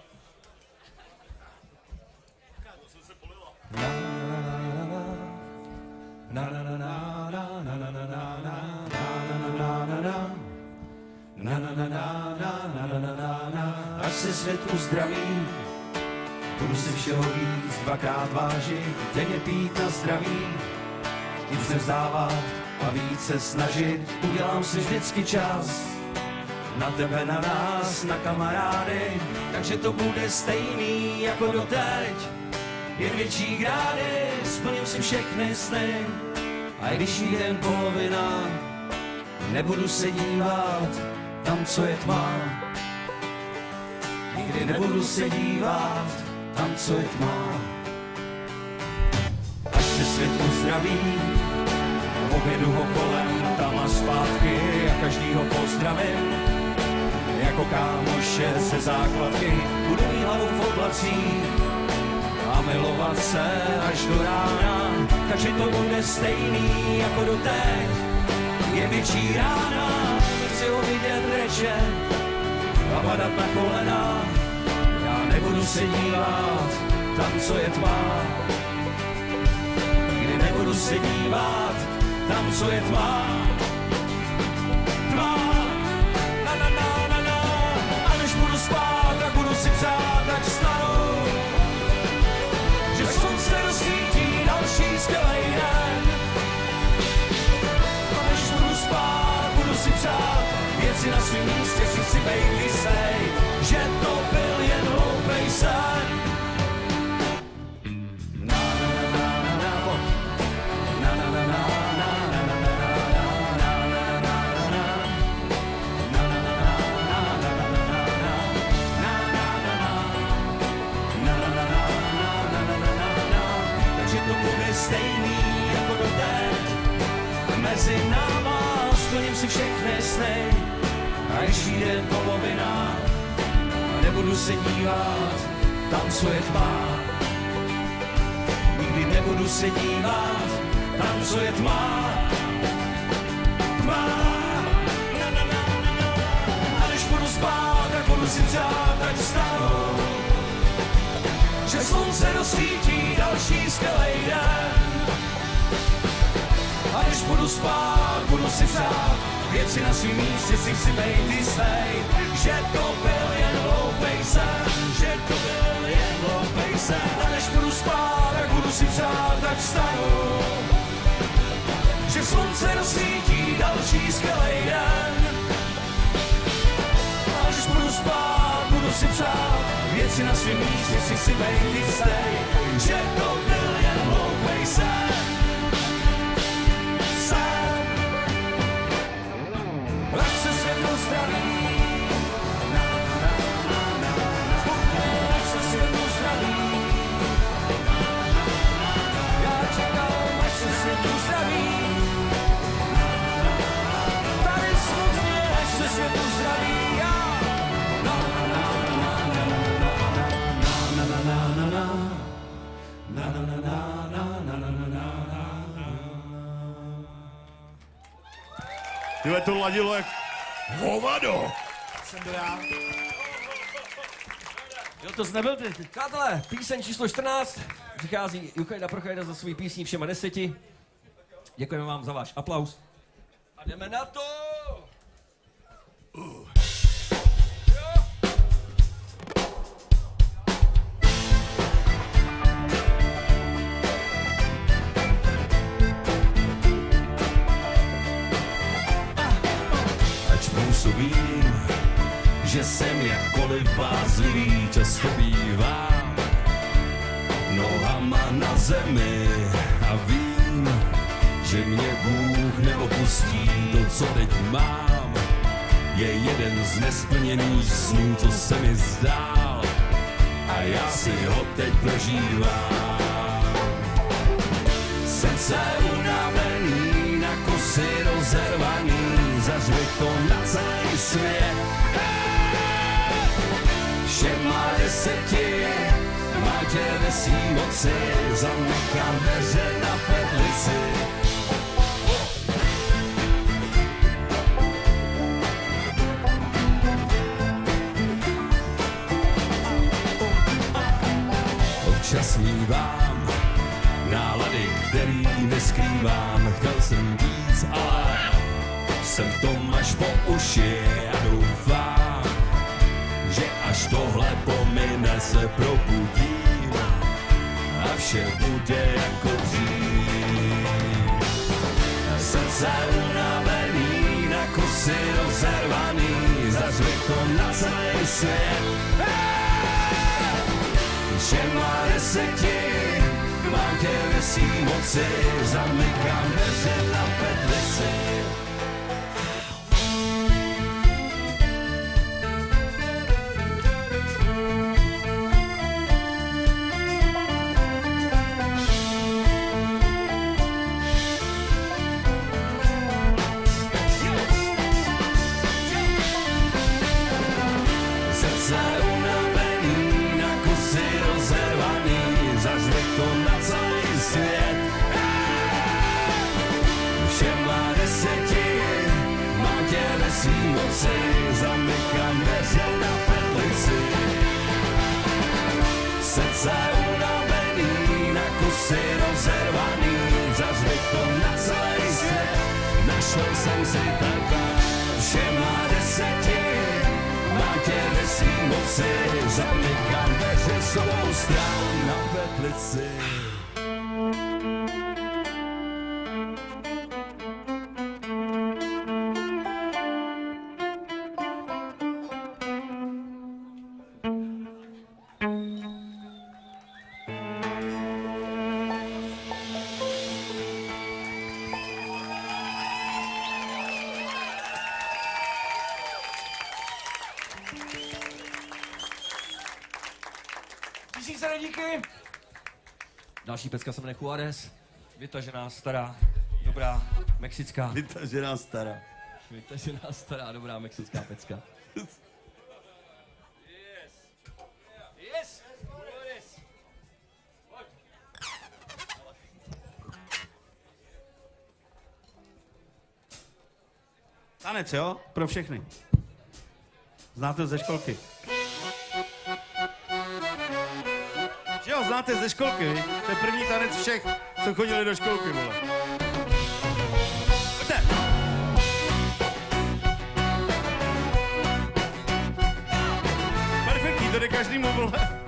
Až se svět uzdraví, budu si všeho víc dvakrát vážit, denně pít na zdraví, nic nevzdávat a více snažit, udělám si vždycky čas. Na tebe, na nás, na kamarády, takže to bude stejný jako doteď. Jen větší grády, splním si všechny sny. A i když jí jen polovina, nebudu se dívat tam, co je tma. Nikdy nebudu se dívat tam, co je tma. Až se svět uzdraví, objedu ho kolem tam a zpátky a každýho pozdravím. Jako kámoše ze základky budu mít hlavu v oblacích a milovat se až do rána, takže to bude stejný jako doteď. Je větší rána, chci ho vidět brečet a padat na kolena. Já nebudu se dívat tam, co je tma. Nikdy nebudu se dívat tam, co je tma. Tma. Spát, tak budu si přát, ať vstanu, že slunce rozsvítí další skvělej den. A než budu spát, budu si přát, věci na svým místě, si si bejt jistej, že to byl jen hloupej sen. Stejný jako doteď, mezi náma splním si všechny sny. A když vyjde polovina, nebudu se dívat tam, co je tma. Nikdy nebudu se dívat tancuje tma. Tma. Na, na, na, na, na. A než budu spát, tak budu si přát, ať vstanu, že slunce rozsvítí další skvělej den. A než budu spát, budu si přát, věci na svým místě si chci bejt jistej, že to byl jen hloupej sen, že to byl jen hloupej sen. A než budu spát, tak budu si přát, ať vstanu, že slunce rozsvítí další skvělej den. A než budu spát, budu si přát, věci na svým místě si chci bejt jistej, že to byl jen hloupej sen. Sen. Ať se světlo zdraví, na, na, na, na, na. Ať se světlo zdraví, na, na, na, na. Já čekám, až se světlo zdraví, na, na, na. Tady smutně, až se světlo zdraví, já. Na, na, na, na, na, na, na, na, na, na, na, na, na, na, na, na, na, na, na. Tyhle to ladilo jak hovado. Jsem byl já. Jo, to jsi nebyl ty. Přátelé, píseň číslo čtrnáct. Přichází Juchajda Prochajda za svůj písní Všema deseti. Děkujeme vám za váš aplaus. A jdeme na to! Uh. Působím, že jsem jakkoliv bázlivý, často bývám nohama na zemi a vím, že mě Bůh neopustí. To, co teď mám, je jeden z nesplněných snů, co se mi zdál, a já si ho teď prožívám. Srdce unavený, na kusy rozervaný, zařvi to na celý svět. Všema deseti má tě ve svý moci, zamykám dveře na petlici. Občas mívám nálady, který neskrývám. Chtěl jsem víc, ale jsem v tom až po uši a doufám, že až tohle pomine, se probudím a vše bude jako dřív. Srdce unavený, na kusy rozervaný, zařvi to na celý svět. Všema deseti mám tě ve svý moci, zamykám dveře na petlici. Zamykám dveře na petlici. Srdce unavený, na kusy rozervaný, zařvi to na celý svět. Našel jsem si tebe, všema deseti, má tě ve svý moci. Zamykám dveře s obou stran na petlici. Tisíce díky. Další pecka se jmenuje Juárez. Vytažená, stará, dobrá, mexická. Vytažená, stará. Vytažená, stará, dobrá, mexická pecka. Yes. Yes. Tanec, jo? Pro všechny. Znáte ze školky. Že jo, znáte ze školky, vi? To je první tanec všech, co chodili do školky, vole. Pojďte. Perfektní, to jde každému, vole.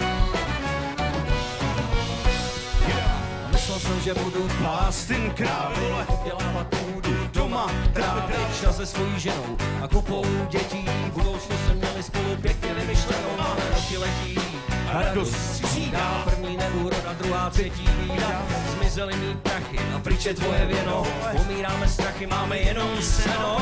Myslel jsem, že budu Pás ten král, vole. dělávat půdu Doma, trávit čas se svojí ženou a kupou dětí. Budoucnost jsme měli spolu pěkně vymyšlenou, ale roky letí a radost střídá. První neúroda, druhá, třetí bída. Zmizely mý prachy a pryč je tvoje věno. Umíráme strachy, máme jenom seno.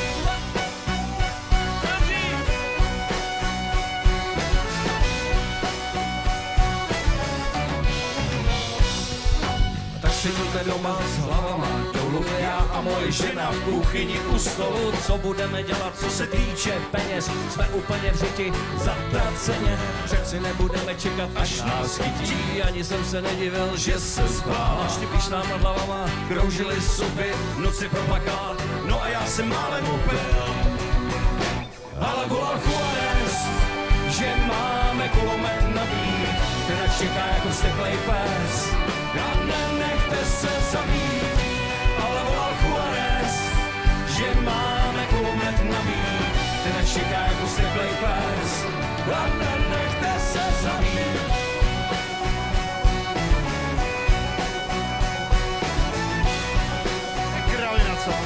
Sedíme doma s hlavama dolů, já a moje žena v kuchyni u stolu. Co budeme dělat, co se týče peněz? Jsme úplně vřiti zatraceně. Přeci nebudeme čekat, až nás chytí. Ani jsem se nedivil, že se zbál. Až když nám nad hlavama kroužily suby, noci propakal, no a já jsem málem upil. Ale volal Juarez, že máme kulomet nabít, ten nás čeká jako steklej pes. A nenechte se zabít, ale volal Juarez, že máme kulomet nabít, ten nás čeká jako steklej pes. A nenechte se zabít. Králina, co?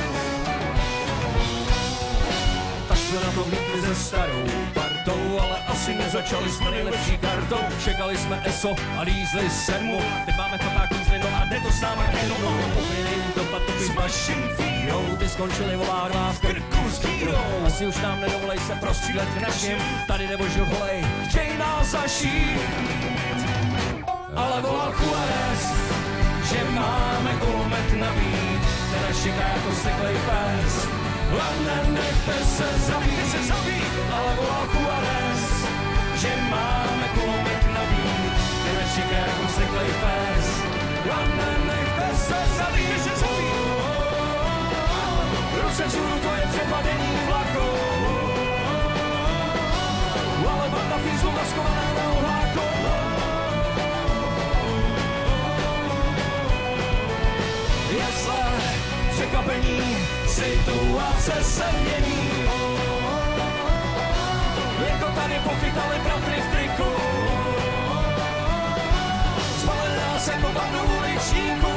Tak se na to vlítli ze starou partou, ale asi nezačali jsme nejlepší kartou. Čekali jsme eso a lízli sedmu, teď máme chopák lízli, no a jde to s náma jednou. Uplynej to patopy s vaším fírou, ty skončili volá dva v krku s dírou. Asi už nám nedovolej se prostřílet k našim, tady nebo žuholej, chtěj nás zašít. Ale volal Juarez, že máme kulomet nabít, ten nás čeká jako steklej pes. A nenechte se zabít, se zabít, ale volal Juarez, že máme kulomet nabít, ten nás čeká jako steklej pes. A nenechte se zabít, se zabít, ruce vzhůru, to je přepadení vlaku, ale banda fízlu naskovaného hláku. Jesle, překvapení, situace se mění. Je to tady, pochytali bratry v triku, zbalili nás jako bandu uličníků.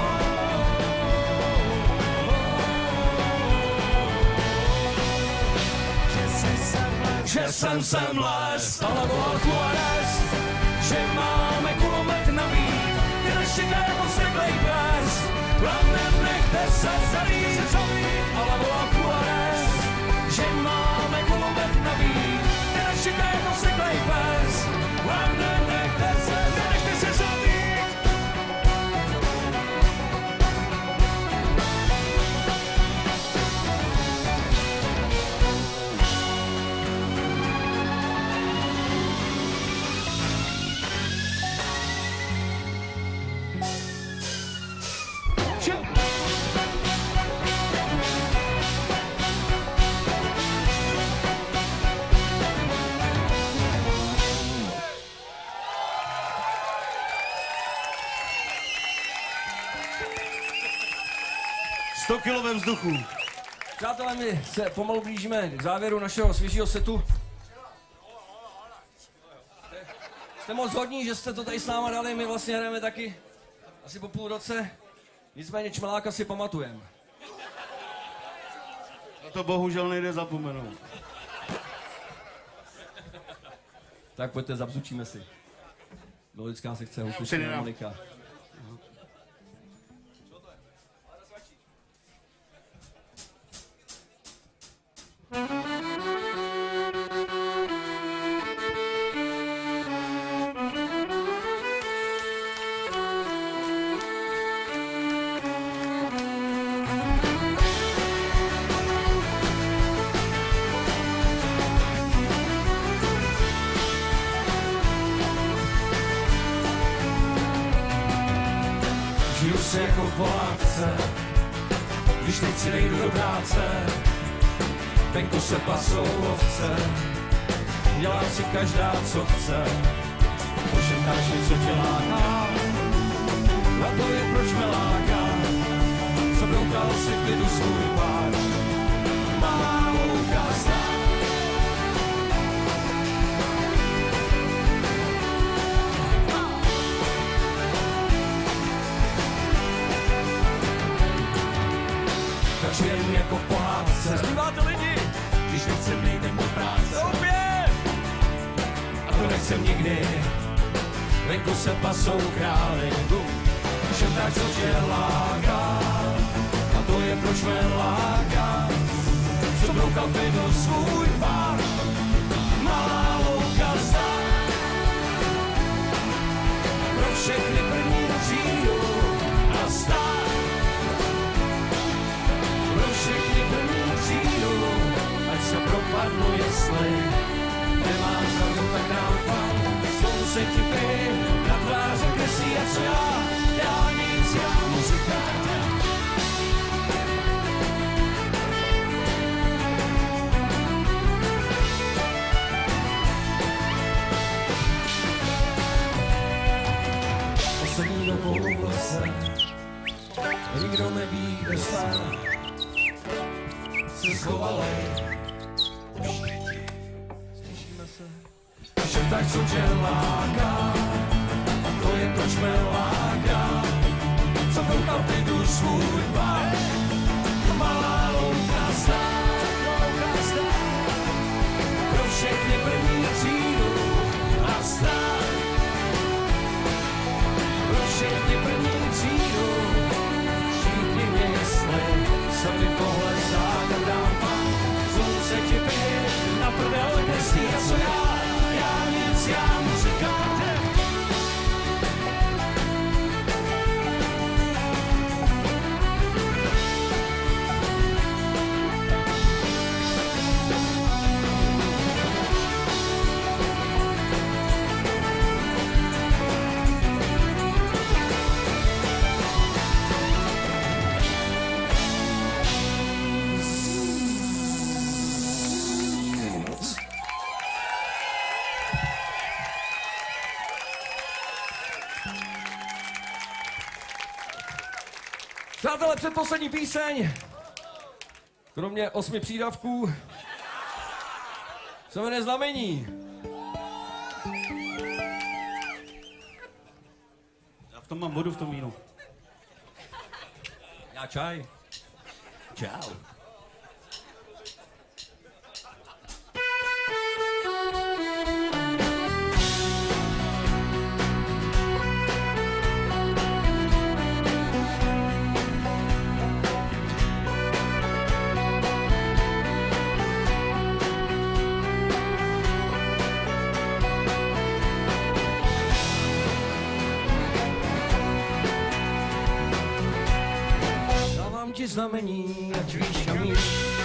Že jsem sem les, ale volal Juarez, že máme kulomet nabít, ty nás čeká jako steklej pes. A nenechte se zabít, se zabít, ale volal Juarez, že máme kulomet nabít, ty nás čeká jako steklej pes. A nenechte se, nenechte se zabít. sto kilo ve vzduchu. Přátelé, my se pomalu blížíme k závěru našeho svěžího setu. Jste moc hodní, že jste to tady s náma dali, my vlastně hrajeme taky asi po půl roce. Nicméně Čmeláka si pamatujeme. A to bohužel nejde zapomenout. Tak pojďte, zabzučíme si. Melodická sekce, husličná harmonika. Žiju si jako v pohádce, když teď si nejdu do práce, venku se pasou ovce, dělá si každá, co chce, pošeptáš mi, co tě láká, a to je proč mě láká, zabroukal si v klidu svůj pár, malá louka stá. Takže jen jako v pohádce, Zpíváte lidi, když nechcem, nejdem do práce. opět! A to nechcem nikdy, venku se pasou krály, šeptáš, co tě láká, a to je proč mě láká, co broukal klidu svůj pár, malá louka zdá, pro všechny první třídu a stát, pro všechny první třídu, ať se propadnu, jestli nemáš pravdu, tak dám fan, slunce ti pij, na tváře kreslí a co já, já nic, já muzikant. Poslední dobou v lese, nikdo neví, kde jsem se schovali. Slyšíme se. Šeptáš, co tě láká, a to je proč mě láká, co koukal v klidu svůj pár, malá louka zdá, pro všechny první třídu a stát, pro všechny první třídu, všichni mě jestli, se mi tohle záda dám pan, slunce ti pije, na prdel kreslí a co já, já nic, já muzikant. Přátelé, předposlední píseň, kromě osmi přídavků, se jmenuje Znamení. Já v tom mám vodu v tom vínu. Já čaj. Čau. Ti znamení, ať víš kam jít.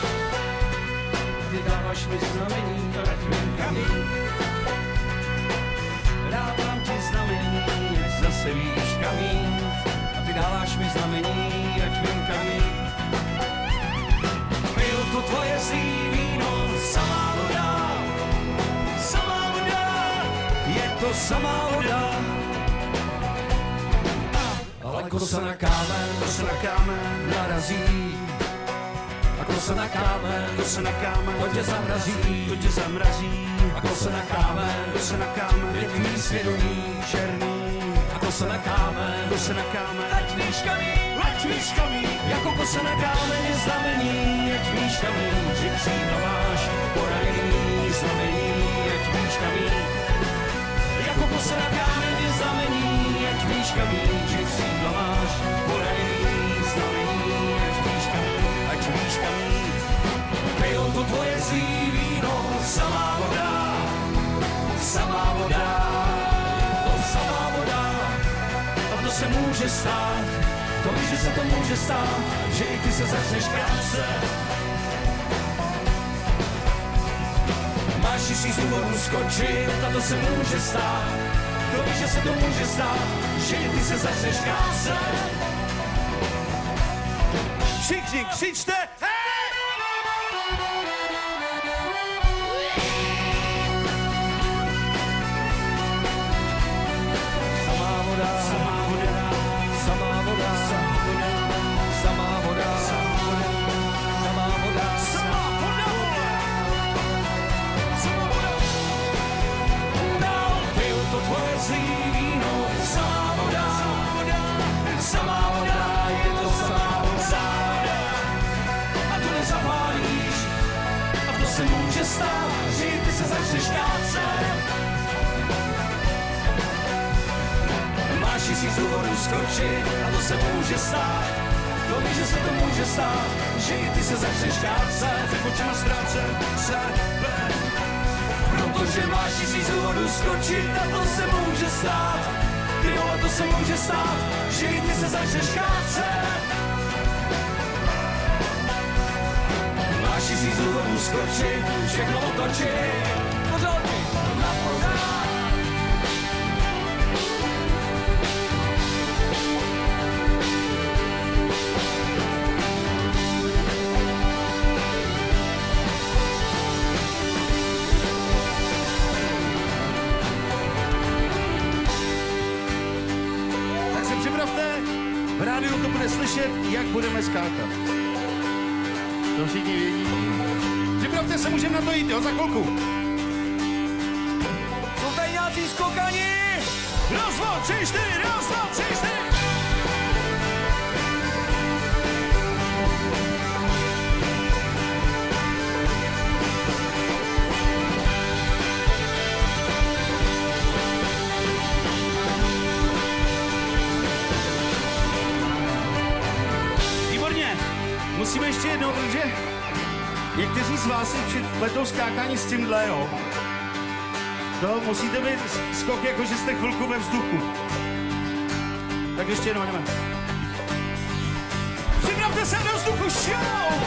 Ty dáváš mi znamení, ať vím kam jít. Dávám ti znamení, ať zase víš kam jít. A ty dáváš mi znamení, ať vím kam jít. Piju to tvoje zlý víno, samá voda, samá voda, je to samá voda. Ale kosa na kámen, kosa na kámen narazí. A kosa na kámen, kosa na kámen, to tě zamrazí, to tě zamrazí. A kosa na kámen, kosa na kámen, je tvý svědomí černý. A kosa na kámen, kosa na kámen, ať víš kam jít, ať víš kam jít. Jako kosa na kámen je znamení, ať víš kam jít. Že křídla máš poraněný znamení, ať víš kam jít. Jako kosa na kámen je znamení, ať víš kam jít. Že křídla máš poraněný znamení, ať víš kam jít, ať víš kam jít. Pijou to tvoje zlý víno, samá voda, samá voda, to samá voda. A to se může stát, to víš, že se to může stát, že i ty se začneš krácet. Máš tisíc důvodů skočit, a to se může stát, to víš, že se to může stát, že i ty se začneš krácet. Všichni křičte, hej! tisíc důvodů skočit a to se může stát. To víš, že se to může stát, že i ty se začneš kácet, Před očima ztrácet sebe. protože máš tisíc důvodů skočit a to se může stát. Ty vole, to se může stát, že i ty se začneš kácet. Máš tisíc důvodů skočit, všechno otočit. Pořádky, na pořád. Tak se připravte, v rádiu to bude slyšet, jak budeme skákat. To všichni vědí. Připravte se, můžeme na to jít, jo, za chvilku. Jsou tady nějací skokani! Raz, dva, tři, čtyři, raz, dva, tři, čtyři. Výborně. Musíme ještě jednou, protože někteří z vás si přiletou skákání s tímhle, jo. To musíte být skok, jako že jste chvilku ve vzduchu. Tak ještě jednou, jdeme. Připravte se do vzduchu, show!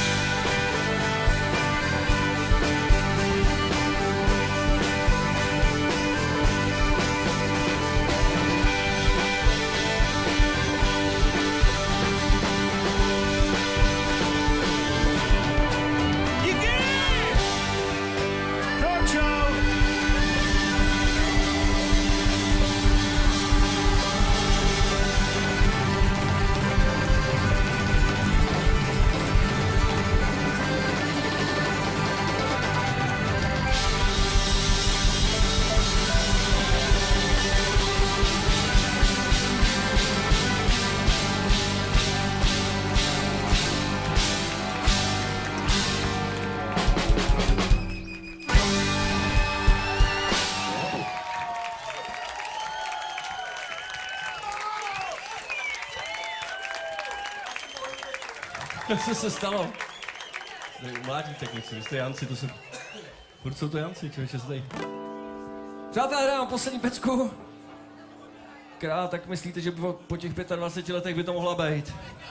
Co se stalo? Mládí technici, vy jste Janci, to se... Furt jsou to Janci, člověče, se tady. Přátelé, hrám poslední pecku. Krát, tak myslíte, že po, po těch dvaceti pěti letech by to mohla být?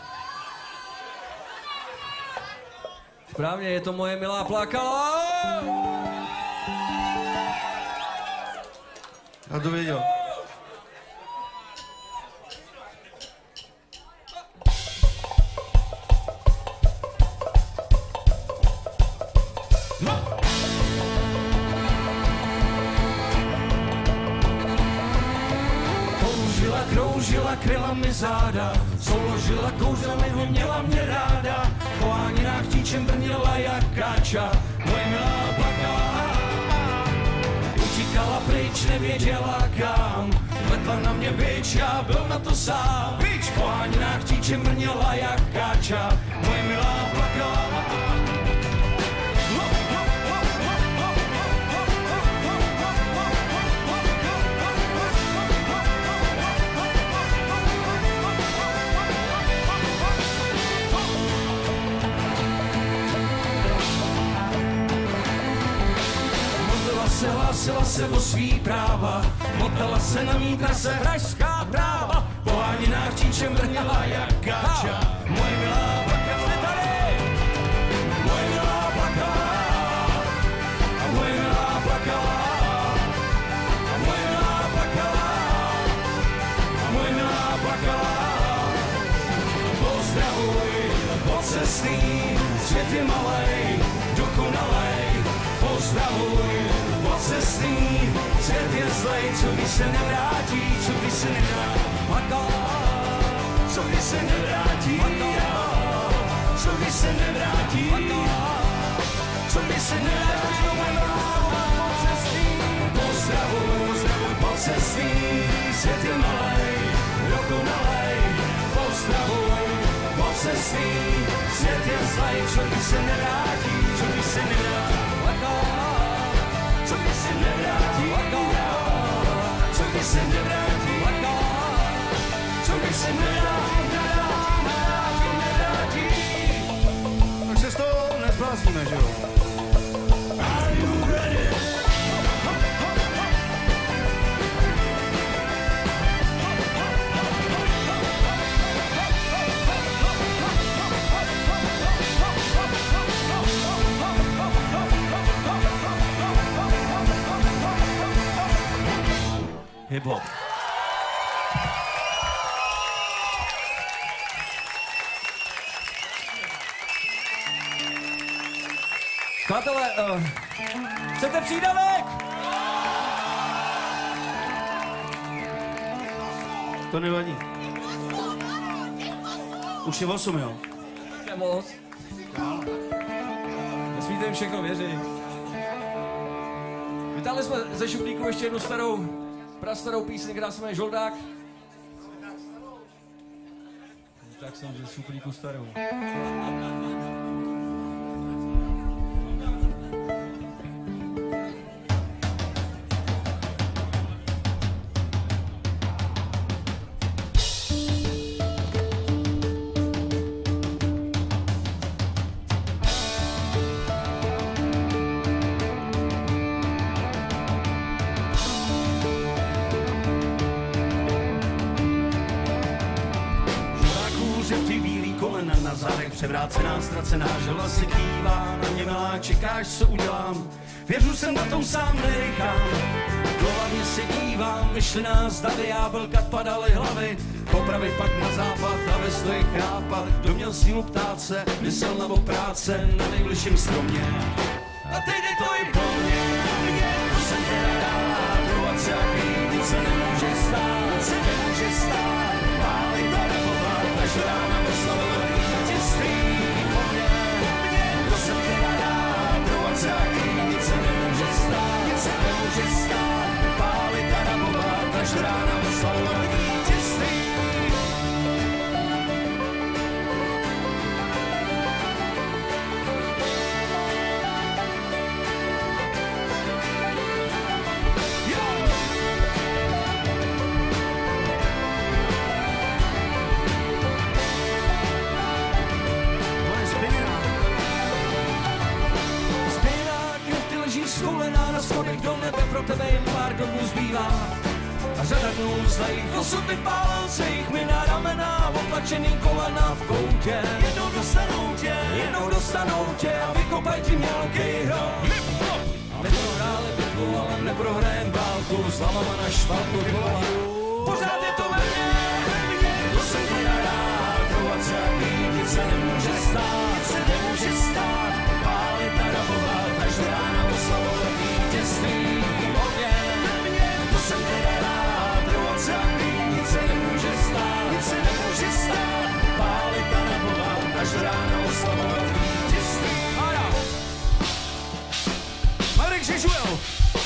Správně, je to moje milá Plakala! Já to věděl. Kroužila, kryla mi záda, souložila, kouřila ho, měla mě ráda. Po áninách tíčem brnila jak káča, moje milá plakala. Utíkala pryč, nevěděla kam, vedla na mě bič, já byl na to sám. Bič, po áninách tíčem brnila jak káča, moje milá plakala. Se hlásila se o svý práva, motala se na mý trase pražská práva. Po áninách tíčem brnila jak káča, moje milá plakala. Jste tady! Moje milá plakala, a moje milá plakala, a moje milá plakala, a moje milá plakala. Pozdravuj, pocestný, svět je malej, dokonalej. Pozdravuj, pocestný, svět je zlej, co když se nevrátí, co když se nevrátí, co když se nevrátí, co když se nevrátí, co když se nevrátí, pozdravuj, pocestný, svět je malej, dokonalej, pozdravuj, pocestný, svět je zlej, co když se nevrátí, co když se nevrátí. Co když se nevrátí, co když se nevrátí, se nedá, nedá, nedá, nedá ti. Tak se z toho nezblázníme, že jo? Are you ready? Hip-hop. Přátelé, uh, chcete přídavek? To nevadí. Už je osm, jo? Je moc. Nesmíte jim všechno věřit. Vytáhli jsme ze šuplíku ještě jednu starou, prastarou píseň, která se jmenuje Žoldák. Tak jsem ze šuplíku starou. Převrácená, ztracená, žela se kývá na mě milá, čekáš, co udělám. Věřu, jsem na tom sám nenechám. Do hlavně se dívám, myšlená zdavy, jáblka padaly hlavy. Popravit pak na západ a ve stoji chrápat. Kdo měl sílu ptát se, myslel na práce na nejbližším stromě. A teď je to i po mně, to jsem teda rád, trovat se jak nic se nemůže stát, se nemůže stát. Pálit a rabovat, až rána oslavovat vítězství po mně. To jsem teda rád, trovat se jak nic se nemůže stát, se nemůže stát. Pálit a rabovat, až rána oslavovat vítězství. Scholená na schodech do nebe, pro tebe jen pár dnů zbývá. A řada dnů zlejch osud vypálil se jich mi na ramena, otlačený kolena v koutě. Jednou dostanou tě, jednou dostanou tě a vykopaj ti mělký hrob. My prohráli bitvu, ale neprohrajem válku, s hlavama na švalku kola. Pořád je to ve mně, to jsem teda rád, trovat se jak nic se nemůže stát, se nemůže stát. Pálit a rabovat, až do rána oslavovat vítězství ogen. To jsem teda rád, trovat se jak nic se nemůže stát, nic se nemůže stát. Pálit a rabovat, až do rána oslavovat vítězství. Ara! Marek Žežuel!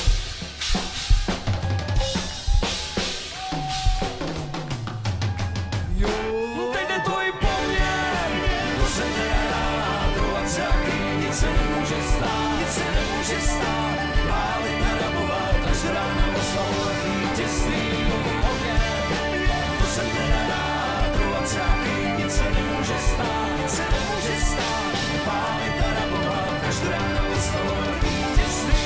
Teď jde to i po mně, to jsem teda rád, trovat se jak nic se nemůže stát, nic se nemůže stát. Pálit a rabovat, až do rána oslavovat vítězství ogen. To jsem teda rád, trovat se jak nic se nemůže stát, nic se nemůže stát. Pálit a rabovat, až do rána oslavovat vítězství.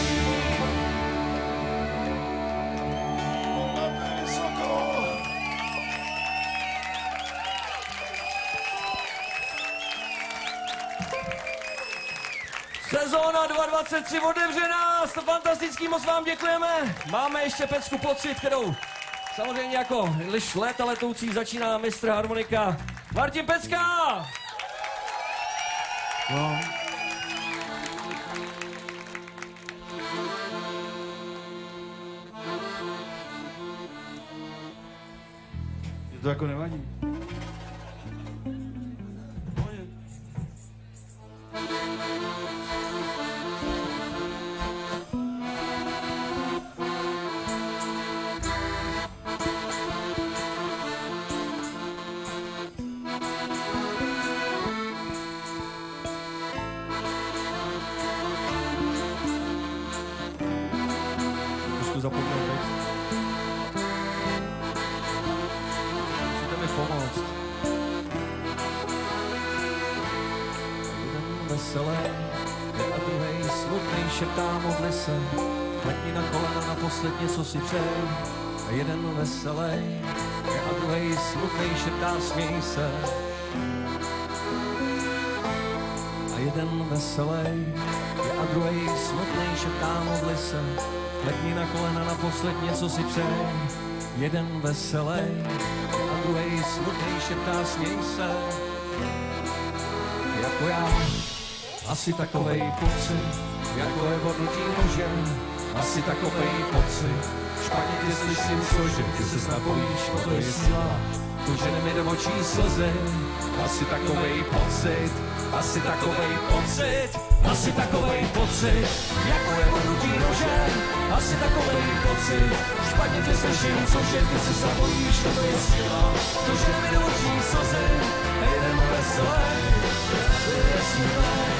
Sezóna dva dvacet tři otevřená, fantastický, moc vám děkujeme. Máme ještě pecku Pocit, kterou samozřejmě jako liš léta letoucí začíná mistr harmonika Martin Pecka. No. Je to jako nevadí. Zapomněl text. Musíte mi pomoct. veselý, je a druhej smutnej, šeptá modli se. Klepni na kolena naposled něco si přej. A jeden veselý, je a druhej smutnej, šeptá směj se. A jeden veselý, je a druhej smutnej, šeptá modli se. Klepni na kolena naposled něco si přej. Jeden veselý, je a druhej smutnej, šeptá směj se. Jako já, asi takovej pocit, jako je vodnutí nože, asi takovej pocit. Špatně tě slyším, cože, ty se snad bojíš, no to je síla, to žene mi do očí slzy. Asi takovej pocit, asi takovej pocit, asi takovej pocit, jako je vodnutí nože, asi takovej pocit. Špatně tě slyším, cože, ty se snad bojíš, no to je síla, to žene mi do očí slzy. A jeden veselý, je snílej.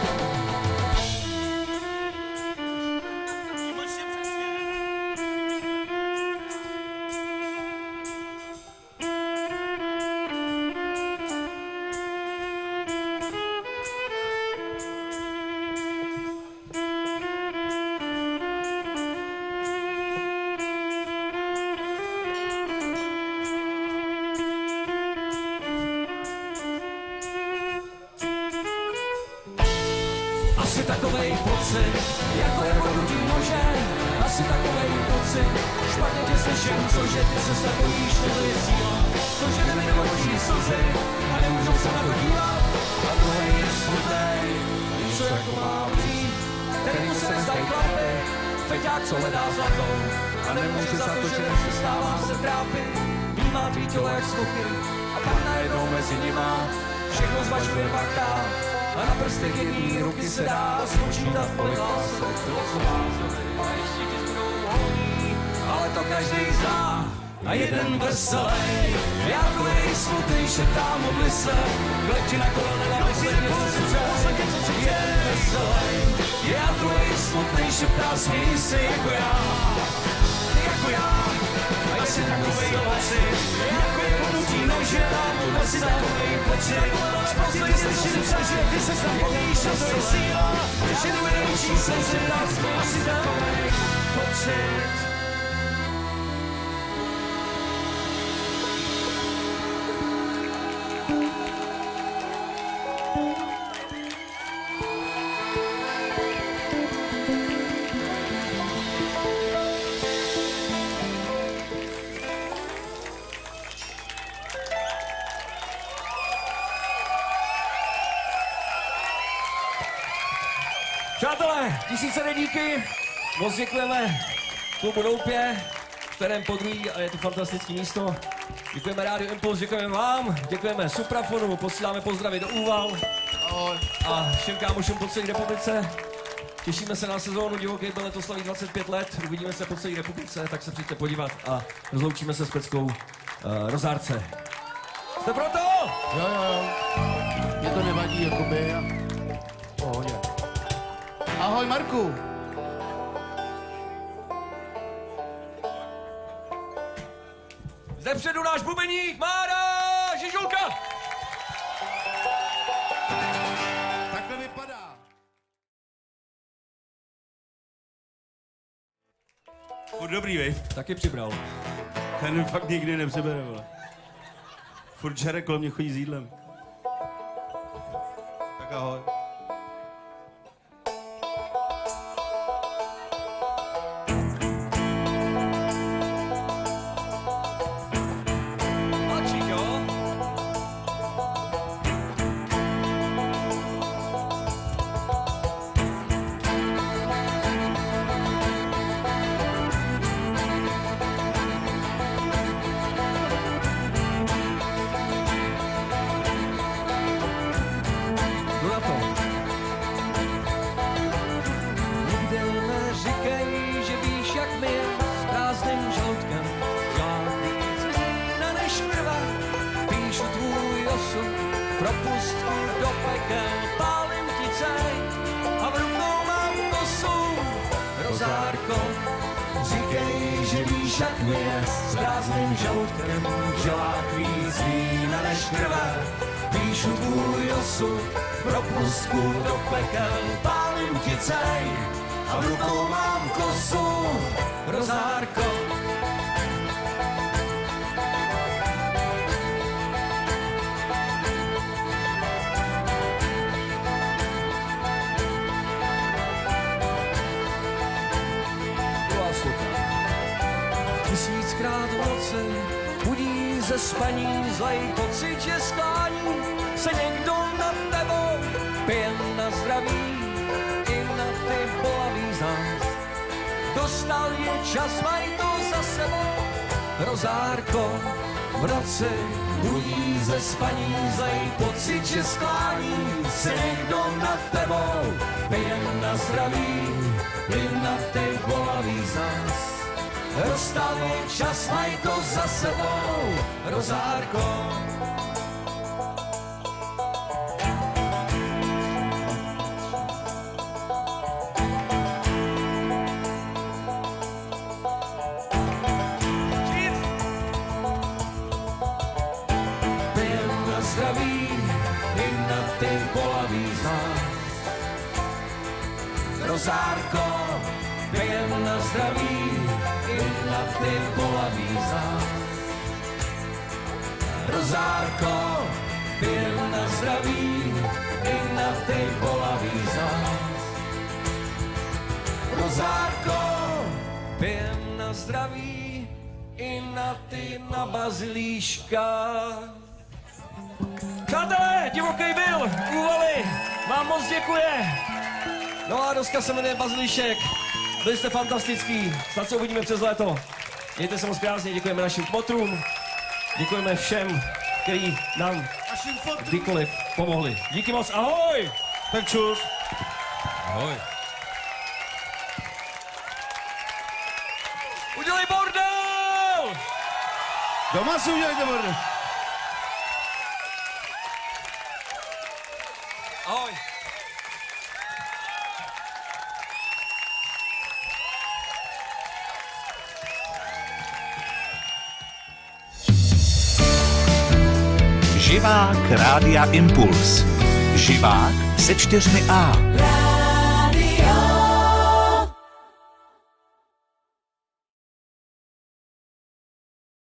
Asi takovej pocit, jako je vodnutí nože, asi takovej pocit. Špatně tě slyším, cože ty se snad bojíš, no to je síla, to že mi do očí slzy a nemůžou se na to dívat. A druhej je smutnej, něco jako má přijít, kterýmu se nezdají chlapy, feťák, co hledá zlato a nemůže za to, že nepřestává se trápit. Vnímá tvý tělo jak skoky a pak najednou mezi nima všechno zvažuje dvakrát. A na prstech jedný ruky se dá spočítat, kolik lásek bylo co vázovi a ještě ti zbudou holí, ale to každý zná. A jeden veselý, jakovej smutný, šeptá modli se, klepti na kolena na posledně se jeden veselý, já druhej smutný, šeptá směj se jako já, jako já. A asi takovej pocit, jako je vodnutí nože, asi takovej pocit. Špostlej se všim přežil, ty se tam bojíš, a to je síla, že nemenoučí slzy, asi takovej pocit. Přátelé, tisíce díky, moc děkujeme klubu Doupě, v kterém podruhý a je to fantastické místo. Děkujeme Rádiu Impuls, děkujeme vám, děkujeme Suprafonu, posíláme pozdravy do Úval a všem kámošům po celé republice. Těšíme se na sezónu Divoký byl, letos slaví dvacet pět let, uvidíme se po celé republice, tak se přijďte podívat a rozloučíme se s peckou uh, Rozárce. Jste proto? Jo, jo, jo. Mě to nevadí, jakoby. A... Pohodě. Ahoj, Marku. Zde předu náš bubeník Mára Žižulka. Takhle vypadá. Furt dobrý, vej. Taky přibral. Ten fakt nikdy nepřebere, vole. Furt žere kolem mě chodí s jídlem. Tak ahoj. Říkej, že víš, jak mi je s prázdným žaludkem, v žilách víc vína než krve. Píšu tvůj osud, propustku do pekel, pálím ti cej a v rukou mám kosu, rozárko. Tisíckrát v noci budí ze spaní, zlej pocit, že sklání se někdo nad tebou, pije na zdraví i na ty bolavý z nás. Dostal je čas, maj to za sebou, rozárko. V noci budí ze spaní, zlej pocit, že sklání se někdo nad tebou, pije na zdraví i na ty bolavý z nás. Dostal je čas, maj to za sebou, rozárko. Pijem na zdraví i na ty bolavý z nás. Rozárko, pijem na zdraví i na ty bolavý z nás. Rozárko, pijem na zdraví i na ty bolavý z nás. Rozárko, pijem na zdraví i na ty na bazilíška. Přátelé, divoký byl, Úvaly, vám moc děkuje. No a doska se jmenuje Bazilíšek. Byli jste fantastický, snad se uvidíme přes léto. Mějte se moc krásně, děkujeme našim kmotrům, děkujeme všem, kteří nám kdykoliv pomohli. Díky moc, ahoj! Tak čus. Ahoj. Udělej bordel! Doma si udělejte bordel. Ahoj. Živák Rádia Impuls. Živák se čtyřmi A.